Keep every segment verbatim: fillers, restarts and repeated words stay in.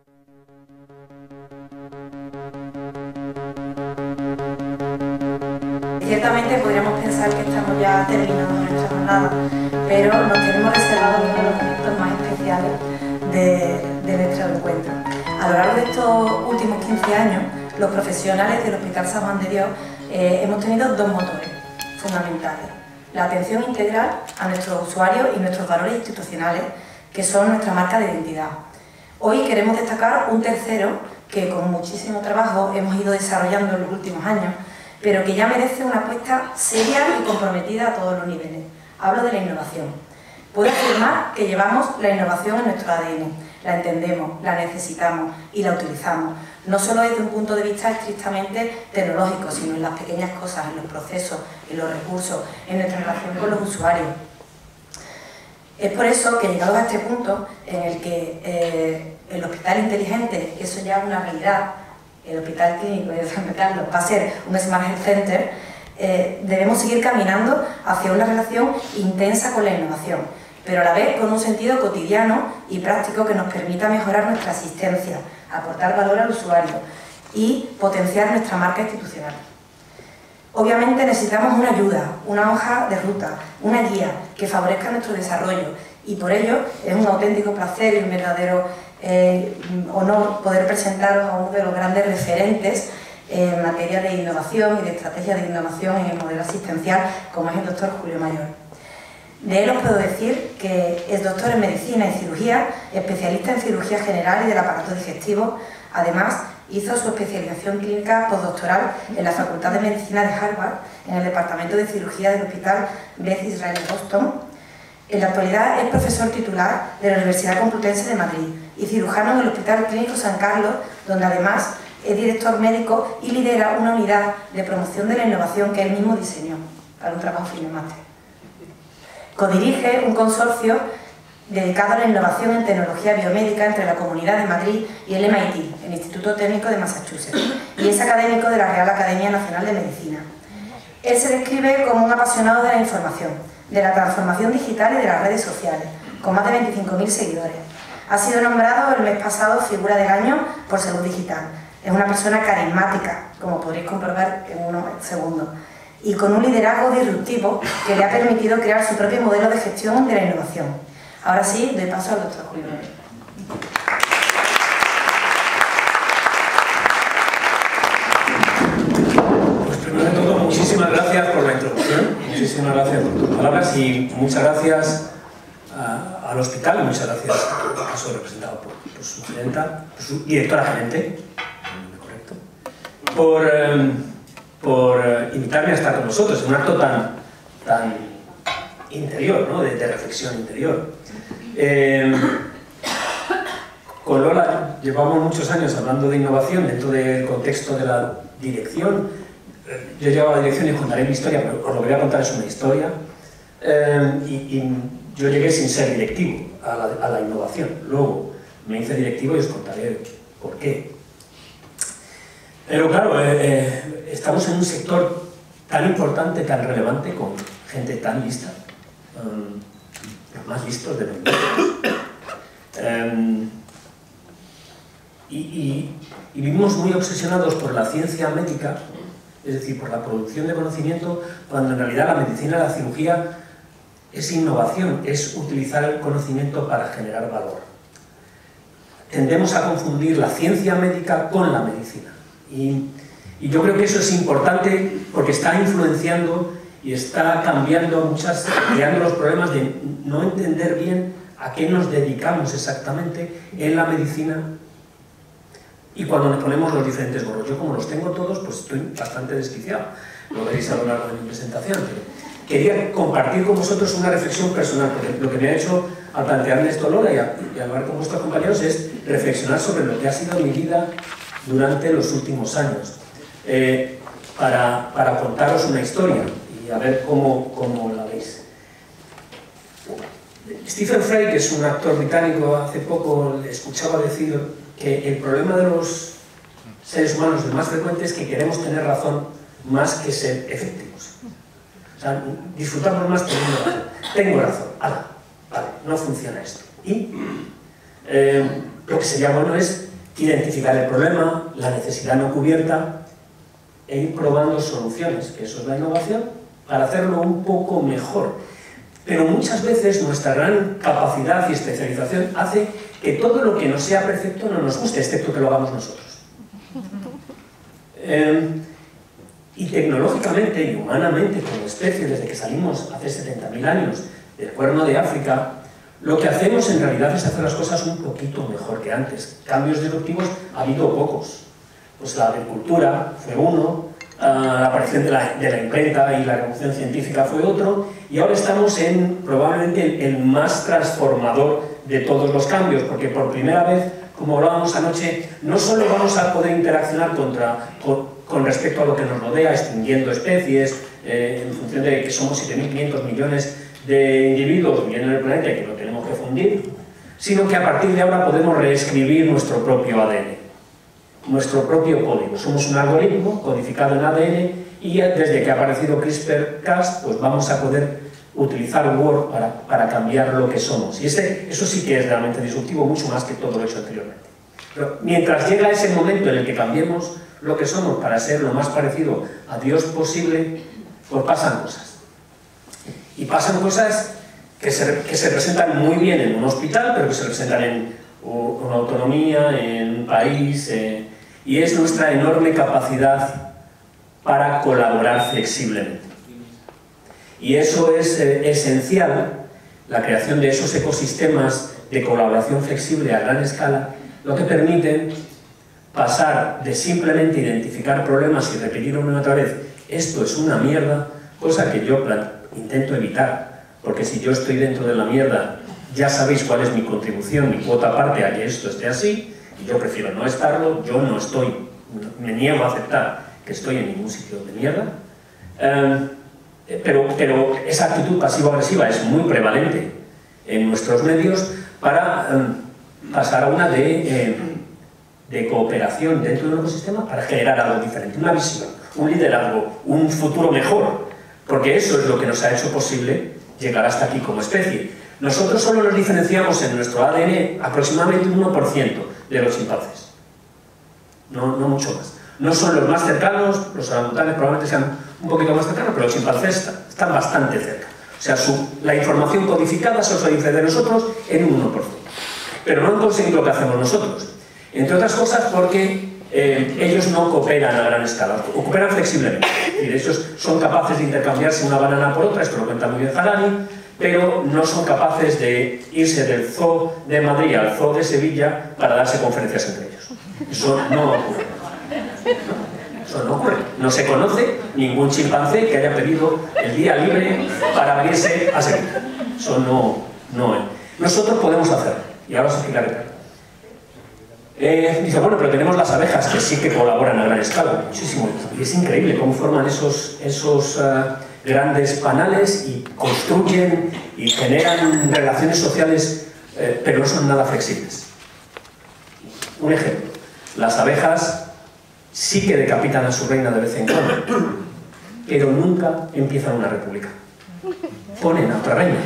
Ciertamente podríamos pensar que estamos ya terminando nuestra jornada, pero nos tenemos reservado uno de los momentos más especiales de, de nuestro encuentro. A lo largo de estos últimos quince años, los profesionales del Hospital San Juan de Dios eh, hemos tenido dos motores fundamentales: la atención integral a nuestros usuarios y nuestros valores institucionales, que son nuestra marca de identidad. Hoy queremos destacar un tercero que con muchísimo trabajo hemos ido desarrollando en los últimos años, pero que ya merece una apuesta seria y comprometida a todos los niveles. Hablo de la innovación. Puedo afirmar que llevamos la innovación en nuestro A D N, la entendemos, la necesitamos y la utilizamos, no solo desde un punto de vista estrictamente tecnológico, sino en las pequeñas cosas, en los procesos, en los recursos, en nuestra relación con los usuarios. Es por eso que, llegados a este punto, en el que eh, el hospital inteligente, eso ya es una realidad, el Hospital Clínico de San Carlos va a ser un Smart Health Center, eh, debemos seguir caminando hacia una relación intensa con la innovación, pero a la vez con un sentido cotidiano y práctico que nos permita mejorar nuestra asistencia, aportar valor al usuario y potenciar nuestra marca institucional. Obviamente necesitamos una ayuda, una hoja de ruta, una guía que favorezca nuestro desarrollo, y por ello es un auténtico placer y un verdadero eh, honor poder presentaros a uno de los grandes referentes en materia de innovación y de estrategia de innovación en el modelo asistencial, como es el doctor Julio Mayor. De él os puedo decir que es doctor en medicina y cirugía, especialista en cirugía general y del aparato digestivo. Además, hizo su especialización clínica postdoctoral en la Facultad de Medicina de Harvard, en el Departamento de Cirugía del Hospital Beth Israel de Boston. En la actualidad es profesor titular de la Universidad Complutense de Madrid y cirujano en el Hospital Clínico San Carlos, donde además es director médico y lidera una unidad de promoción de la innovación que él mismo diseñó para un trabajo final máster. Codirige un consorcio dedicado a la innovación en tecnología biomédica entre la Comunidad de Madrid y el M I T, el Instituto Técnico de Massachusetts, y es académico de la Real Academia Nacional de Medicina. Él se describe como un apasionado de la información, de la transformación digital y de las redes sociales, con más de veinticinco mil seguidores. Ha sido nombrado el mes pasado Figura del Año por Salud Digital. Es una persona carismática, como podréis comprobar en unos segundos, y con un liderazgo disruptivo que le ha permitido crear su propio modelo de gestión de la innovación. Ahora sí, doy paso al doctor Julio Mayor. Pues primero de todo, muchísimas gracias por la introducción, muchísimas gracias por tus palabras y muchas gracias a, al hospital, muchas gracias a caso representado por, por su gerenta, por su directora gerente, correcto, por, eh, por invitarme a estar con nosotros en un acto tan, tan interior, ¿no? de, de reflexión interior. Eh, con Lola llevamos muchos años hablando de innovación dentro del contexto de la dirección. Yo llevaba la dirección y os contaré mi historia, pero os lo voy a contar, es una historia. Eh, y, y yo llegué sin ser directivo a la, a la innovación. Luego me hice directivo y os contaré por qué. Pero claro, eh, eh, estamos en un sector tan importante, tan relevante, con gente tan lista, um, los más listos de los um, y, y, y vivimos muy obsesionados por la ciencia médica, es decir, por la producción de conocimiento, cuando en realidad la medicina y la cirugía es innovación, es utilizar el conocimiento para generar valor. Tendemos a confundir la ciencia médica con la medicina. Y, y yo creo que eso es importante porque está influenciando y está cambiando muchas, creando los problemas de no entender bien a qué nos dedicamos exactamente en la medicina y cuando nos ponemos los diferentes gorros. Yo como los tengo todos, pues estoy bastante desquiciado, lo veréis a lo largo de mi presentación, pero quería compartir con vosotros una reflexión personal, porque lo que me ha hecho al plantearme esto Lola y, a, y hablar con vuestros compañeros es reflexionar sobre lo que ha sido mi vida durante los últimos años, eh, para, para contaros una historia y a ver cómo, cómo la veis. Stephen Fry, que es un actor británico, hace poco le escuchaba decir que el problema de los seres humanos, el más frecuente, es que queremos tener razón más que ser efectivos. O sea, disfrutamos más teniendo razón. Tengo razón, ala, vale, no funciona esto. Y eh, lo que sería bueno es identificar el problema, la necesidad no cubierta e ir probando soluciones, que eso es la innovación, para hacerlo un poco mejor. Pero muchas veces nuestra gran capacidad y especialización hace que todo lo que no sea perfecto no nos guste, excepto que lo hagamos nosotros. Eh, y tecnológicamente y humanamente, como especie, desde que salimos hace setenta mil años del Cuerno de África, lo que hacemos en realidad es hacer las cosas un poquito mejor que antes. Cambios disruptivos ha habido pocos. Pues la agricultura fue uno, uh, la aparición de la, de la imprenta y la revolución científica fue otro, y ahora estamos en probablemente el, el más transformador de todos los cambios, porque por primera vez, como hablábamos anoche, no solo vamos a poder interaccionar contra, con, con respecto a lo que nos rodea, extinguiendo especies, eh, en función de que somos siete mil quinientos millones de individuos viviendo en el planeta y que lo tenemos que fundir, sino que a partir de ahora podemos reescribir nuestro propio A D N, nuestro propio código. Somos un algoritmo codificado en A D N y desde que ha aparecido CRISPR Cas, pues vamos a poder utilizar Word para, para cambiar lo que somos. Y ese, eso sí que es realmente disruptivo, mucho más que todo lo hecho anteriormente. Pero mientras llega ese momento en el que cambiemos lo que somos para ser lo más parecido a Dios posible, pues pasan cosas. Y pasan cosas que se, que se presentan muy bien en un hospital, pero que se presentan en una autonomía, en un país, eh, y es nuestra enorme capacidad para colaborar flexiblemente. Y eso es eh, esencial, la creación de esos ecosistemas de colaboración flexible a gran escala, lo que permiten pasar de simplemente identificar problemas y repetir una y otra vez, esto es una mierda, cosa que yo intento evitar, porque si yo estoy dentro de la mierda, ya sabéis cuál es mi contribución, mi cuota aparte a que esto esté así, y yo prefiero no estarlo, yo no estoy, me niego a aceptar que estoy en ningún sitio de mierda, eh, pero, pero esa actitud pasivo-agresiva es muy prevalente en nuestros medios para eh, pasar a una de, eh, de cooperación dentro de un ecosistema para generar algo diferente, una visión, un liderazgo, un futuro mejor, porque eso es lo que nos ha hecho posible llegar hasta aquí como especie. Nosotros solo nos diferenciamos en nuestro A D N aproximadamente un uno por ciento de los chimpancés, no, no mucho más. No son los más cercanos, los orangutanes probablemente sean un poquito más cercanos, pero los chimpancés están, están bastante cerca. O sea, su, la información codificada se os diferencia de nosotros en un uno por ciento. Pero no han conseguido lo que hacemos nosotros. Entre otras cosas porque eh, ellos no cooperan a gran escala, o cooperan flexiblemente. Es decir, ellos son capaces de intercambiarse una banana por otra, esto lo cuenta muy bien Harari, pero no son capaces de irse del zoo de Madrid al zoo de Sevilla para darse conferencias entre ellos. Eso no ocurre. Eso no ocurre. No se conoce ningún chimpancé que haya pedido el día libre para venirse a Sevilla. Eso no, no es. Nosotros podemos hacerlo. Y ahora os explicaré. Eh, dice, bueno, pero tenemos las abejas que sí que colaboran a gran escala. Muchísimo. Y es increíble cómo forman esos, esos uh, grandes panales y construyen y generan relaciones sociales, eh, pero no son nada flexibles. Un ejemplo. Las abejas sí que decapitan a su reina de vez en cuando, pero nunca empiezan una república. Ponen a otra reina.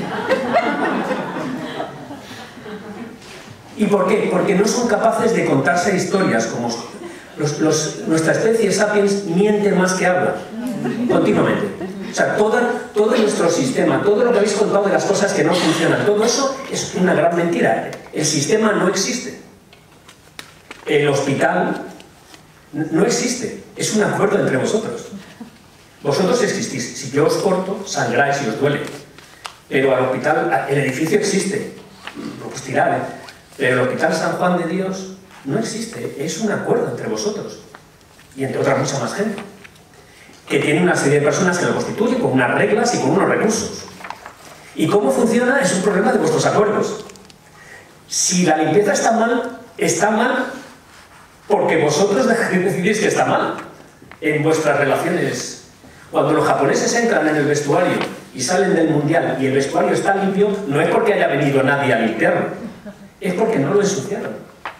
¿Y por qué? Porque no son capaces de contarse historias como los, los, nuestra especie sapiens miente más que habla, continuamente. O sea, toda, todo nuestro sistema, todo lo que habéis contado de las cosas que no funcionan, todo eso es una gran mentira. El sistema no existe. El hospital no existe. Es un acuerdo entre vosotros. Vosotros existís. Si yo os corto, sangráis y os duele. Pero al hospital, el edificio existe. Pues tirad, ¿eh? Pero el Hospital San Juan de Dios no existe, es un acuerdo entre vosotros y entre otras mucha más gente que tiene una serie de personas que lo constituyen con unas reglas y con unos recursos. Y cómo funciona es un problema de vuestros acuerdos. Si la limpieza está mal, está mal porque vosotros decidís que está mal en vuestras relaciones. Cuando los japoneses entran en el vestuario y salen del mundial y el vestuario está limpio, no es porque haya venido nadie a limpiarlo, es porque no lo ensuciaron.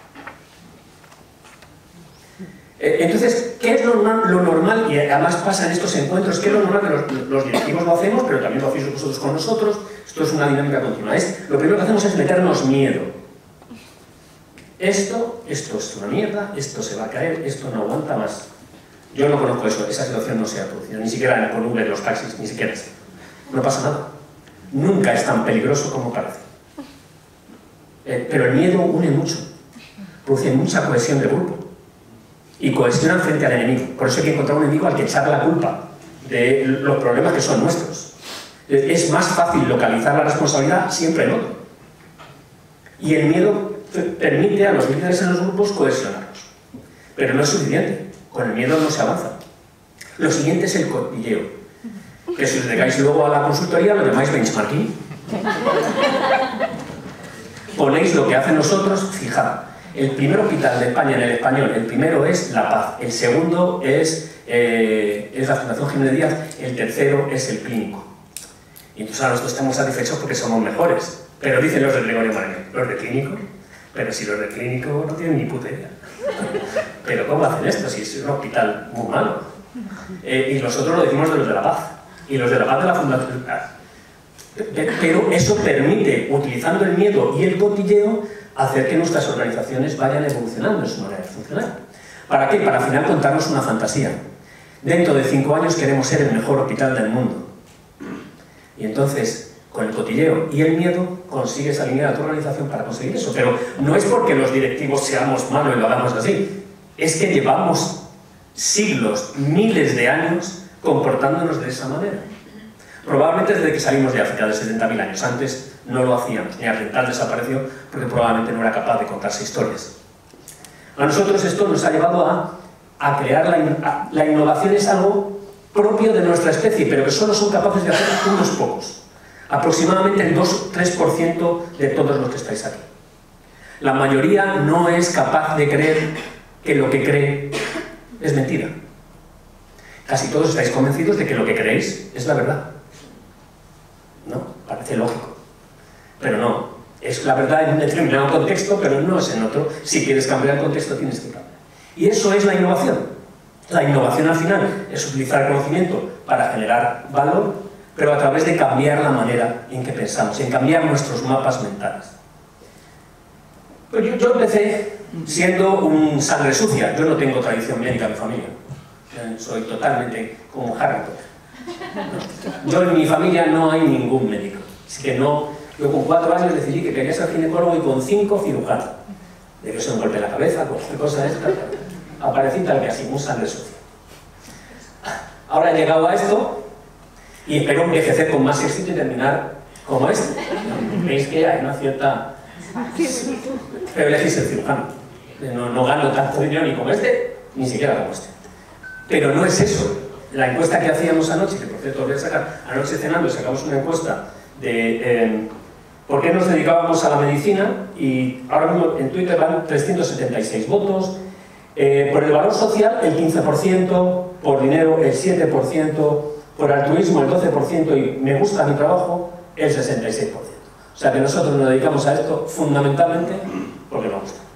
Entonces, ¿qué es lo, lo normal? Y además pasa en estos encuentros, ¿qué es lo normal? Que los, los directivos lo hacemos, pero también lo hacéis vosotros con nosotros. Esto es una dinámica continua. Es, lo primero que hacemos es meternos miedo. Esto, esto es una mierda, esto se va a caer, esto no aguanta más. Yo no conozco eso, esa situación no se ha producido, ni siquiera con Uber, los taxis, ni siquiera eso. No pasa nada. Nunca es tan peligroso como parece. Eh, pero el miedo une mucho, produce mucha cohesión de grupo y cohesiona frente al enemigo. Por eso hay que encontrar un enemigo al que echar la culpa de los problemas que son nuestros. Es más fácil localizar la responsabilidad siempre en otro. Y el miedo permite a los líderes en los grupos cohesionarlos. Pero no es suficiente. Con el miedo no se avanza. Lo siguiente es el cotilleo. Que si os dedicáis luego a la consultoría lo llamáis benchmarking. Ponéis lo que hacen nosotros, fijad. El primer hospital de España en el español, el primero es La Paz, el segundo es, eh, es la Fundación Jiménez Díaz, el tercero es el clínico. Y entonces ahora nosotros estamos satisfechos porque somos mejores. Pero dicen los de Gregorio Marañón, los de clínico, pero si los de clínico no tienen ni puta idea. Pero ¿cómo hacen esto si es un hospital muy malo? Eh, y nosotros lo decimos de los de La Paz. Y los de La Paz de la Fundación... Pero eso permite, utilizando el miedo y el cotilleo, hacer que nuestras organizaciones vayan evolucionando en su manera de funcionar. ¿Para qué? Para al final contarnos una fantasía. Dentro de cinco años queremos ser el mejor hospital del mundo. Y entonces, con el cotilleo y el miedo, consigues alinear a tu organización para conseguir eso. Pero no es porque los directivos seamos malos y lo hagamos así. Es que llevamos siglos, miles de años, comportándonos de esa manera. Probablemente desde que salimos de África, de setenta mil años. Antes no lo hacíamos, ni Argental desapareció porque probablemente no era capaz de contarse historias. A nosotros esto nos ha llevado a, a crear la, in, a, la innovación es algo propio de nuestra especie, pero que solo son capaces de hacer unos pocos. Aproximadamente el dos a tres por ciento de todos los que estáis aquí. La mayoría no es capaz de creer que lo que cree es mentira. Casi todos estáis convencidos de que lo que creéis es la verdad. ¿No? Parece lógico. Pero no. Es la verdad en un determinado contexto, pero no es en otro. Si quieres cambiar el contexto, tienes que cambiar. Y eso es la innovación. La innovación al final es utilizar el conocimiento para generar valor, pero a través de cambiar la manera en que pensamos, en cambiar nuestros mapas mentales. Pues yo, yo empecé siendo un sangre sucia. Yo no tengo tradición médica en mi familia. Soy totalmente como Harry Potter. Yo en mi familia no hay ningún médico. Así que no, yo con cuatro años decidí que quería ser ginecólogo y con cinco cirujano. De que se un golpe en la cabeza, cualquier cosa de esta. Aparecí tal que así, un sangre sucia. Ahora he llegado a esto y espero envejecer con más éxito y terminar como este. Veis que hay una cierta... Pero elegí ser cirujano. No, no gano tanto dinero ni como este, ni siquiera como este. Pero no es eso. La encuesta que hacíamos anoche, que por cierto voy a sacar, anoche cenando sacamos una encuesta de eh, por qué nos dedicábamos a la medicina y ahora mismo en Twitter van trescientos setenta y seis votos, eh, por el valor social el quince por ciento, por dinero el siete por ciento, por altruismo el doce por ciento y me gusta mi trabajo el sesenta y seis por ciento. O sea que nosotros nos dedicamos a esto fundamentalmente porque nos gusta.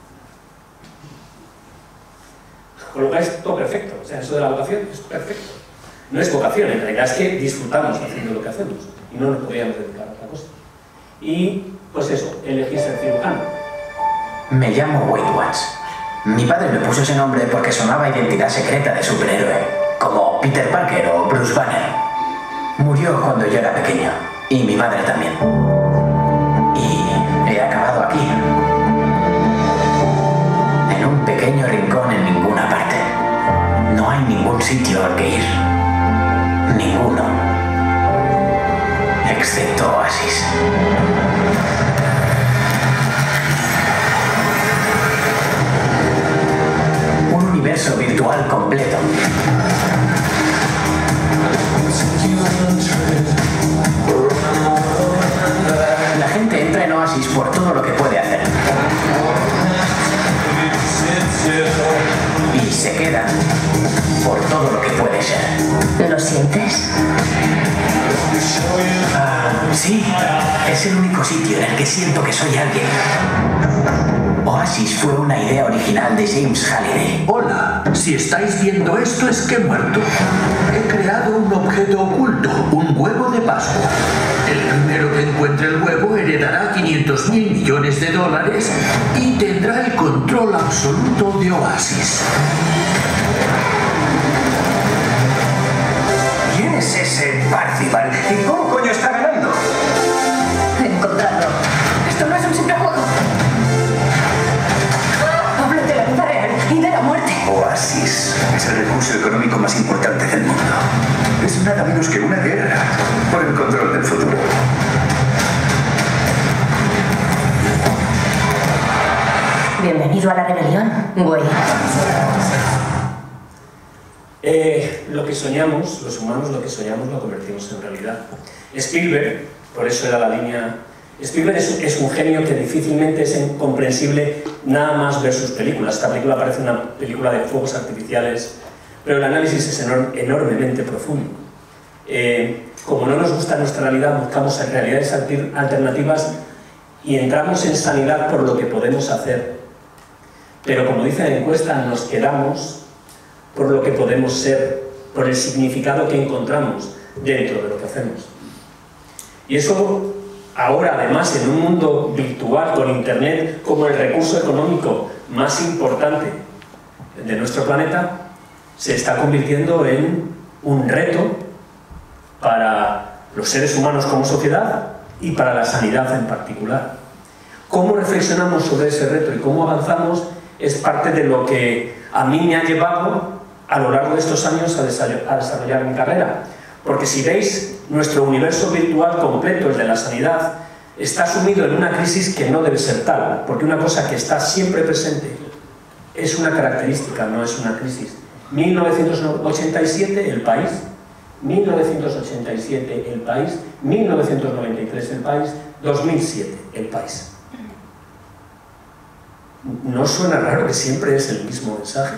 Con lo cual es todo perfecto, o sea, eso de la vocación es perfecto. No es vocación, en realidad es que disfrutamos haciendo lo que hacemos y no nos podríamos dedicar a otra cosa. Y, pues eso, elegí ser cirujano. Me llamo Wade Watts. Mi padre me puso ese nombre porque sonaba identidad secreta de superhéroe, como Peter Parker o Bruce Banner. Murió cuando yo era pequeño, y mi madre también. Y he acabado aquí, en un pequeño rincón en ninguna parte. No hay ningún sitio al que ir. Ninguno. Excepto Oasis. Un universo virtual completo. La gente entra en Oasis por todo lo que puede hacer. Y se quedan por todo lo que puede ser. ¿Lo sientes? Ah, sí, es el único sitio en el que siento que soy alguien. Oasis. Oasis fue una idea original de James Halliday. Hola, si estáis viendo esto es que he muerto. He creado un objeto oculto, un huevo de Pascua. El primero que encuentre el huevo heredará quinientos mil millones de dólares y tendrá el control absoluto de Oasis. ¿Quién es ese Parcival? ¿Y cómo coño está ganando? Encontrarlo. Esto no es un simple juego. Hablo de la vida real y de la muerte. Oasis es el recurso económico más importante del mundo. Es nada menos que una guerra por el control del futuro. Bienvenido a la rebelión, güey. Eh, lo que soñamos, los humanos lo que soñamos lo convertimos en realidad. Spielberg, por eso era la línea... Spielberg es, es un genio que difícilmente es comprensible nada más ver sus películas. Esta película parece una película de fuegos artificiales, pero el análisis es enor enormemente profundo. Eh, como no nos gusta nuestra realidad, buscamos realidades alternativas y entramos en sanidad por lo que podemos hacer. Pero como dice la encuesta, nos quedamos por lo que podemos ser, por el significado que encontramos dentro de lo que hacemos. Y eso ahora, además, en un mundo virtual con Internet como el recurso económico más importante de nuestro planeta, se está convirtiendo en un reto para los seres humanos como sociedad y para la sanidad en particular. Cómo reflexionamos sobre ese reto y cómo avanzamos es parte de lo que a mí me ha llevado a lo largo de estos años a desarrollar mi carrera. Porque si veis, nuestro universo virtual completo, el de la sanidad, está sumido en una crisis que no debe ser tal, porque una cosa que está siempre presente es una característica, no es una crisis. mil novecientos ochenta y siete, el país, mil novecientos ochenta y siete, el país, mil novecientos noventa y tres, el país, dos mil siete, el país. ¿No suena raro que siempre es el mismo mensaje?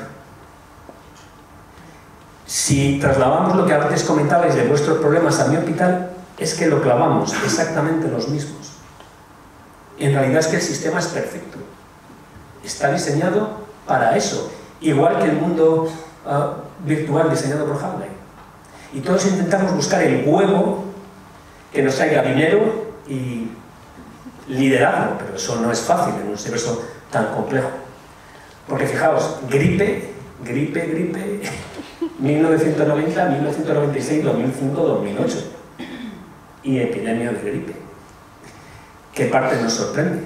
Si trasladamos lo que antes comentabais de vuestros problemas a mi hospital, es que lo clavamos exactamente los mismos. En realidad es que el sistema es perfecto. Está diseñado para eso, igual que el mundo uh, virtual diseñado por Halliday. Y todos intentamos buscar el huevo que nos traiga dinero y liderazgo, pero eso no es fácil en un universo tan complejo. Porque fijaos, gripe, gripe, gripe, mil novecientos noventa, mil novecientos noventa y seis, dos mil cinco, dos mil ocho. Y epidemia de gripe. ¿Qué parte nos sorprende?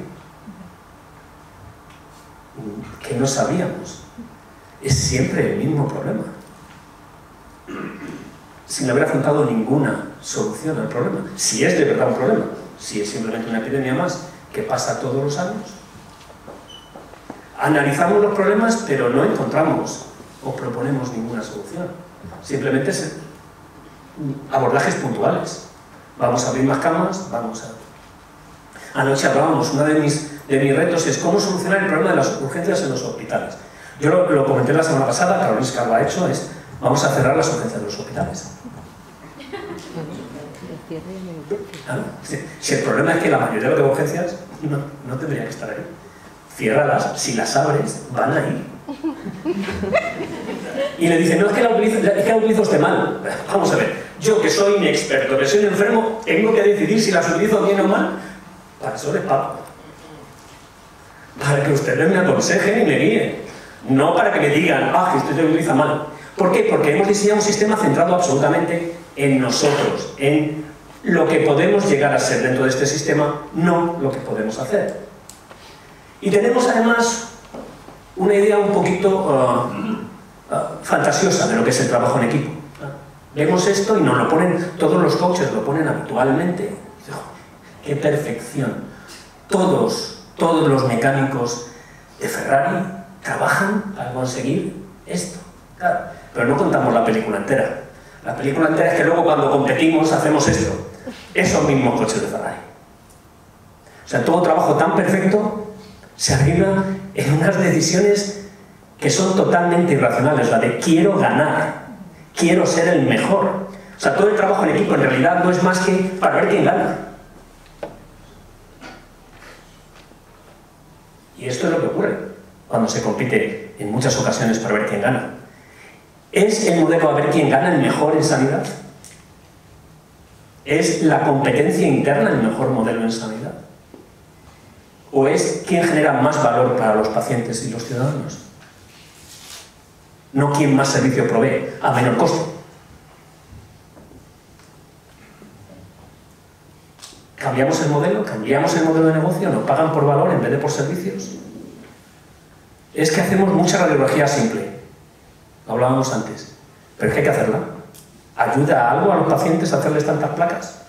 Que no sabíamos. Es siempre el mismo problema. Sin haber afrontado ninguna solución al problema. Si es de verdad un problema, si es simplemente una epidemia más que pasa todos los años. Analizamos los problemas, pero no encontramos o proponemos ninguna solución. Simplemente es abordajes puntuales. Vamos a abrir más camas, vamos a... Anoche hablábamos, uno de mis, de mis retos es cómo solucionar el problema de las urgencias en los hospitales. Yo lo, lo comenté la semana pasada, Carolina lo ha hecho, es vamos a cerrar las urgencias de los hospitales. Claro, si, si el problema es que la mayoría de las urgencias no, no tendría que estar ahí. Ciérralas, si las abres, van ahí. Y le dicen, no, es que la utilizo, es que la utilizo usted mal. Vamos a ver, yo que soy inexperto, que soy un enfermo, tengo que decidir si las utilizo bien o mal. Para eso les pago. Para que ustedes me aconsejen y me guíen. No para que me digan, ah, que usted lo utiliza mal. ¿Por qué? Porque hemos diseñado un sistema centrado absolutamente en nosotros, en lo que podemos llegar a ser dentro de este sistema, no lo que podemos hacer. Y tenemos además una idea un poquito uh, uh, fantasiosa de lo que es el trabajo en equipo. Vemos esto y nos lo ponen, todos los coaches lo ponen habitualmente. ¡Qué perfección! Todos, todos los mecánicos de Ferrari trabajan para conseguir esto. Claro, pero no contamos la película entera. La película entera es que luego cuando competimos hacemos esto. Esos mismos coches de Ferrari. O sea, todo trabajo tan perfecto se arregla en unas decisiones que son totalmente irracionales. La de quiero ganar, quiero ser el mejor. O sea, todo el trabajo en equipo en realidad no es más que para ver quién gana. Y esto es lo que ocurre. cuando se compite en muchas ocasiones para ver quién gana. ¿Es el modelo a ver quién gana el mejor en sanidad? ¿Es la competencia interna el mejor modelo en sanidad? ¿O es quién genera más valor para los pacientes y los ciudadanos? No quién más servicio provee a menor costo. ¿Cambiamos el modelo? ¿Cambiamos el modelo de negocio? ¿Nos pagan por valor en vez de por servicios? Es que hacemos mucha radiología simple. Lo hablábamos antes. Pero es que hay que hacerla. ¿Ayuda algo a los pacientes a hacerles tantas placas?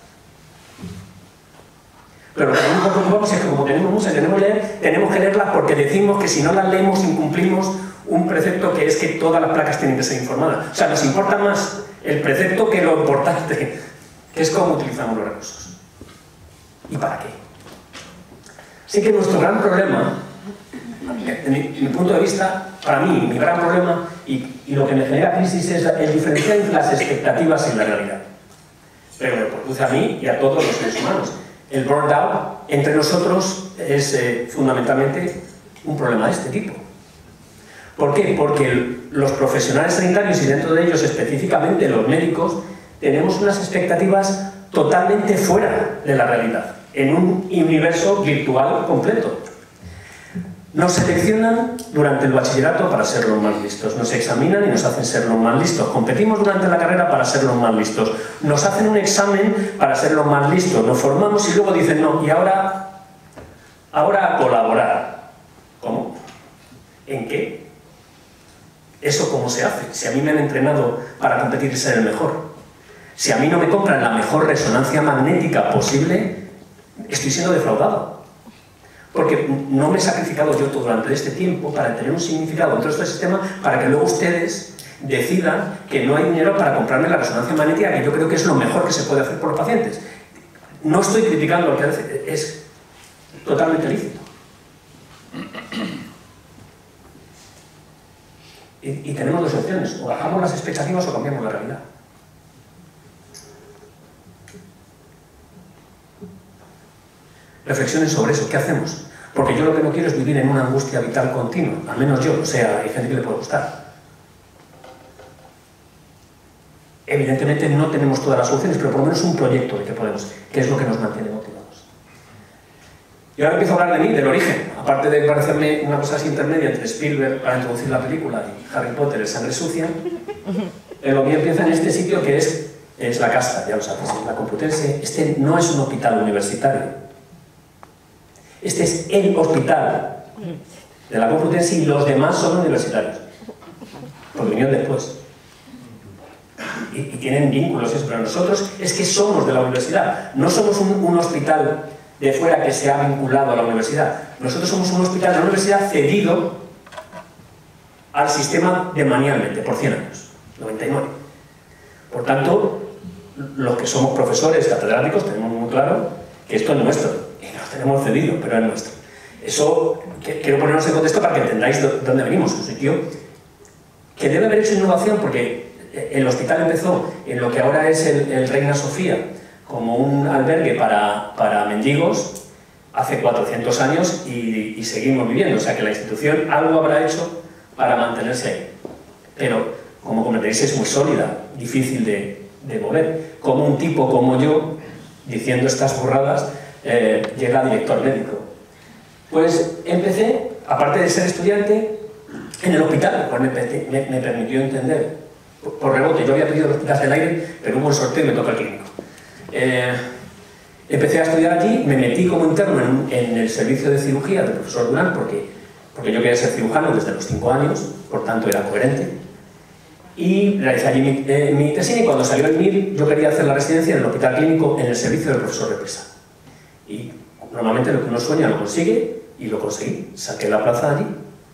Pero lo que nos preocupamos es que como tenemos muchas, tenemos que leer, tenemos que leerlas porque decimos que si no las leemos incumplimos un precepto que es que todas las placas tienen que ser informadas. O sea, nos importa más el precepto que lo importante, que es cómo utilizamos los recursos. ¿Y para qué? Así que nuestro gran problema, en mi, en mi punto de vista, para mí, mi gran problema y, y lo que me genera crisis es el diferenciar entre las expectativas y la realidad. Pero me produce a mí y a todos los seres humanos. El burnout entre nosotros es eh, fundamentalmente un problema de este tipo. ¿Por qué? Porque el, los profesionales sanitarios y dentro de ellos específicamente los médicos tenemos unas expectativas totalmente fuera de la realidad, en un universo virtual completo. Nos seleccionan durante el bachillerato para ser los más listos, nos examinan y nos hacen ser los más listos, competimos durante la carrera para ser los más listos, nos hacen un examen para ser los más listos, nos formamos y luego dicen no, y ahora, ahora a colaborar. ¿Cómo? ¿En qué? ¿Eso cómo se hace? Si a mí me han entrenado para competir y ser el mejor, si a mí no me compran la mejor resonancia magnética posible, estoy siendo defraudado. Porque no me he sacrificado yo todo durante este tiempo para tener un significado dentro de este sistema para que luego ustedes decidan que no hay dinero para comprarme la resonancia magnética, que yo creo que es lo mejor que se puede hacer por los pacientes. No estoy criticando lo que hace, es totalmente lícito. Y, y tenemos dos opciones, o bajamos las expectativas o cambiamos la realidad. Reflexiones sobre eso, ¿qué hacemos? Porque yo lo que no quiero es vivir en una angustia vital continua, al menos yo, o sea, hay gente que le puede gustar. Evidentemente no tenemos todas las soluciones, pero por lo menos un proyecto de que podemos, que es lo que nos mantiene motivados. Y ahora empiezo a hablar de mí, del origen, aparte de parecerme una cosa así intermedia entre Spielberg para introducir la película y Harry Potter, el sangre sucia, eh, lo mío empieza en este sitio que es, es la casta, ya lo sabes, la Complutense. Este no es un hospital universitario. Este es el hospital de la Complutense y los demás son universitarios, porque vinieron después. Y, y tienen vínculos, eso, pero nosotros es que somos de la universidad, no somos un, un hospital de fuera que se ha vinculado a la universidad. Nosotros somos un hospital de la universidad cedido al sistema de manialmente, por cien años, noventa y nueve. Por tanto, los que somos profesores, catedráticos, tenemos muy claro que esto es nuestro. Y nos tenemos cedido, pero es nuestro. Eso, que, quiero ponernos en contexto para que entendáis dónde venimos. Un sitio que debe haber hecho innovación porque el hospital empezó en lo que ahora es el, el Reina Sofía como un albergue para, para mendigos hace cuatrocientos años y, y seguimos viviendo. O sea que la institución algo habrá hecho para mantenerse ahí. Pero, como comprenderéis, es muy sólida, difícil de, de mover. Como un tipo como yo, diciendo estas burradas, Eh, llega director médico. Pues empecé, aparte de ser estudiante, en el hospital, pues me, me, me permitió entender, por, por rebote, yo había pedido el hospital del aire, pero hubo un sorteo y me toca el clínico. Eh, empecé a estudiar allí, me metí como interno en, en el servicio de cirugía del profesor Durán, porque, porque yo quería ser cirujano desde los cinco años, por tanto era coherente. Y realicé allí mi, eh, mi tesis y cuando salió el M I R yo quería hacer la residencia en el hospital clínico en el servicio del profesor Represa. Y normalmente lo que uno sueña lo consigue, y lo conseguí, saqué la plaza allí.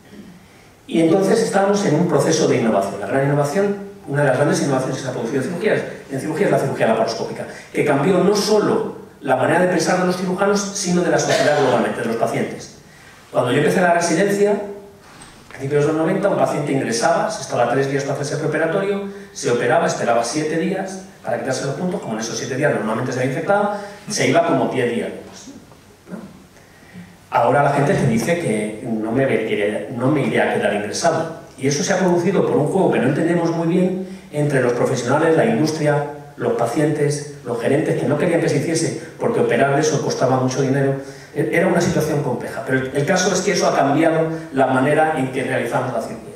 Y entonces estábamos en un proceso de innovación. La gran innovación, una de las grandes innovaciones que se ha producido en cirugía, en cirugía es la cirugía laparoscópica, que cambió no solo la manera de pensar de los cirujanos, sino de la sociedad globalmente, de los pacientes. Cuando yo empecé la residencia, a principios de los noventa, un paciente ingresaba, se estaba tres días para hacerse el preoperatorio, se operaba, esperaba siete días para quitarse los puntos, como en esos siete días normalmente se había infectado, se iba como diez días. ¿No? ahora la gente te dice que no me, no me iré a quedar ingresado. Y eso se ha producido por un juego que no entendemos muy bien entre los profesionales, la industria, los pacientes, los gerentes, que no querían que se hiciese porque operar de eso costaba mucho dinero. Era una situación compleja, pero el caso es que eso ha cambiado la manera en que realizamos la cirugía.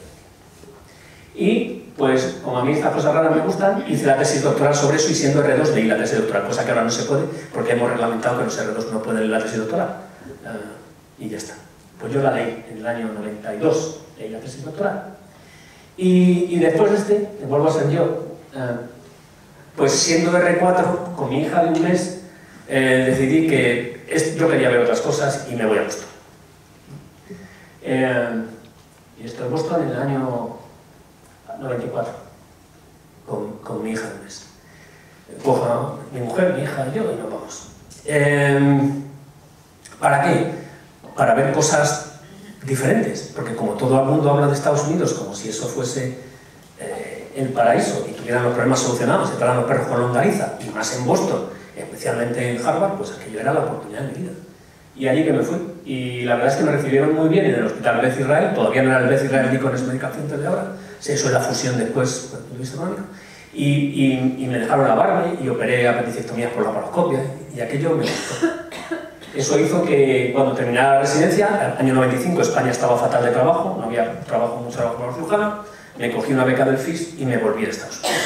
Y, pues, como a mí estas cosas raras me gustan, hice la tesis doctoral sobre eso y siendo erre dos leí la tesis doctoral, cosa que ahora no se puede porque hemos reglamentado que los erre dos no pueden leer la tesis doctoral. Uh, y ya está. Pues yo la leí en el año noventa y dos, leí la tesis doctoral. Y, y después de este, que vuelvo a ser yo, uh, pues siendo erre cuatro, con mi hija de un mes, eh, decidí que es, yo quería ver otras cosas y me voy a Boston. Eh, y estoy en Boston en el año noventa y cuatro, con, con mi hija de un mes. Cojo a mi mujer, mi hija y yo y nos vamos. Eh, ¿Para qué? Para ver cosas diferentes, porque como todo el mundo habla de Estados Unidos como si eso fuese eh, el paraíso y tuvieran los problemas solucionados, entraran los perros con longaniza, y más en Boston, especialmente en Harvard, pues aquello era la oportunidad de mi vida. Y allí que me fui, y la verdad es que me recibieron muy bien en el Hospital Beth Israel, todavía no era el Beth Israel Deaconess Medical Center de ahora, eso es la fusión después, desde el punto de vista económico, y, y, y me dejaron lavarme y operé apendicectomías por laparoscopia, y aquello me gustó. Eso hizo que cuando terminara la residencia, año noventa y cinco, España estaba fatal de trabajo, no había trabajo, mucho trabajo para los cirujanos, me cogí una beca del F I S y me volví a Estados Unidos.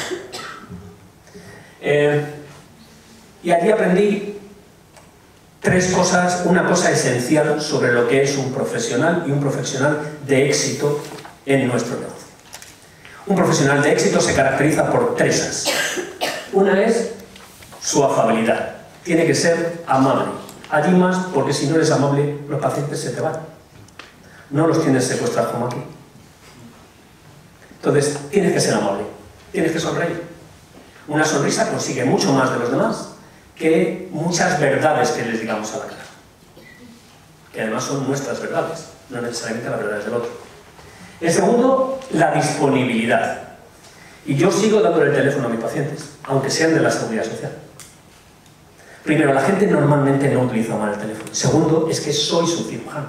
Eh, y allí aprendí tres cosas, una cosa esencial sobre lo que es un profesional y un profesional de éxito en nuestro negocio. Un profesional de éxito se caracteriza por tres A's. Una es su afabilidad. Tiene que ser amable. Allí más, porque si no eres amable, los pacientes se te van. No los tienes secuestrados como aquí. Entonces, tienes que ser amable. Tienes que sonreír. Una sonrisa consigue mucho más de los demás que muchas verdades que les digamos a la cara. Que además son nuestras verdades, no necesariamente las verdades del otro. El segundo, la disponibilidad. Y yo sigo dándole el teléfono a mis pacientes, aunque sean de la Seguridad Social. Primero, la gente normalmente no utiliza mal el teléfono. Segundo, es que soy su cirujano.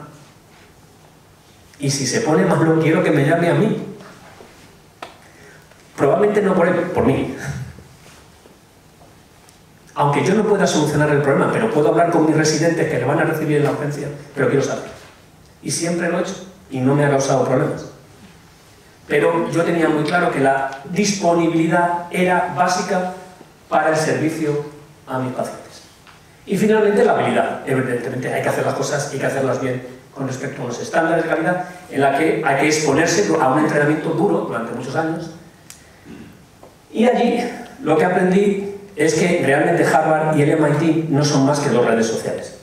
Y si se pone malo, quiero que me llame a mí. Probablemente no por él, por mí. Aunque yo no pueda solucionar el problema, pero puedo hablar con mis residentes que le van a recibir en la urgencia, pero quiero saber. Y siempre lo he hecho, y no me ha causado problemas. Pero yo tenía muy claro que la disponibilidad era básica para el servicio a mis pacientes. Y finalmente la habilidad. Evidentemente hay que hacer las cosas, hay que hacerlas bien con respecto a los estándares de calidad, en la que hay que exponerse a un entrenamiento duro durante muchos años. Y allí lo que aprendí es que realmente Harvard y el M I T no son más que dos redes sociales.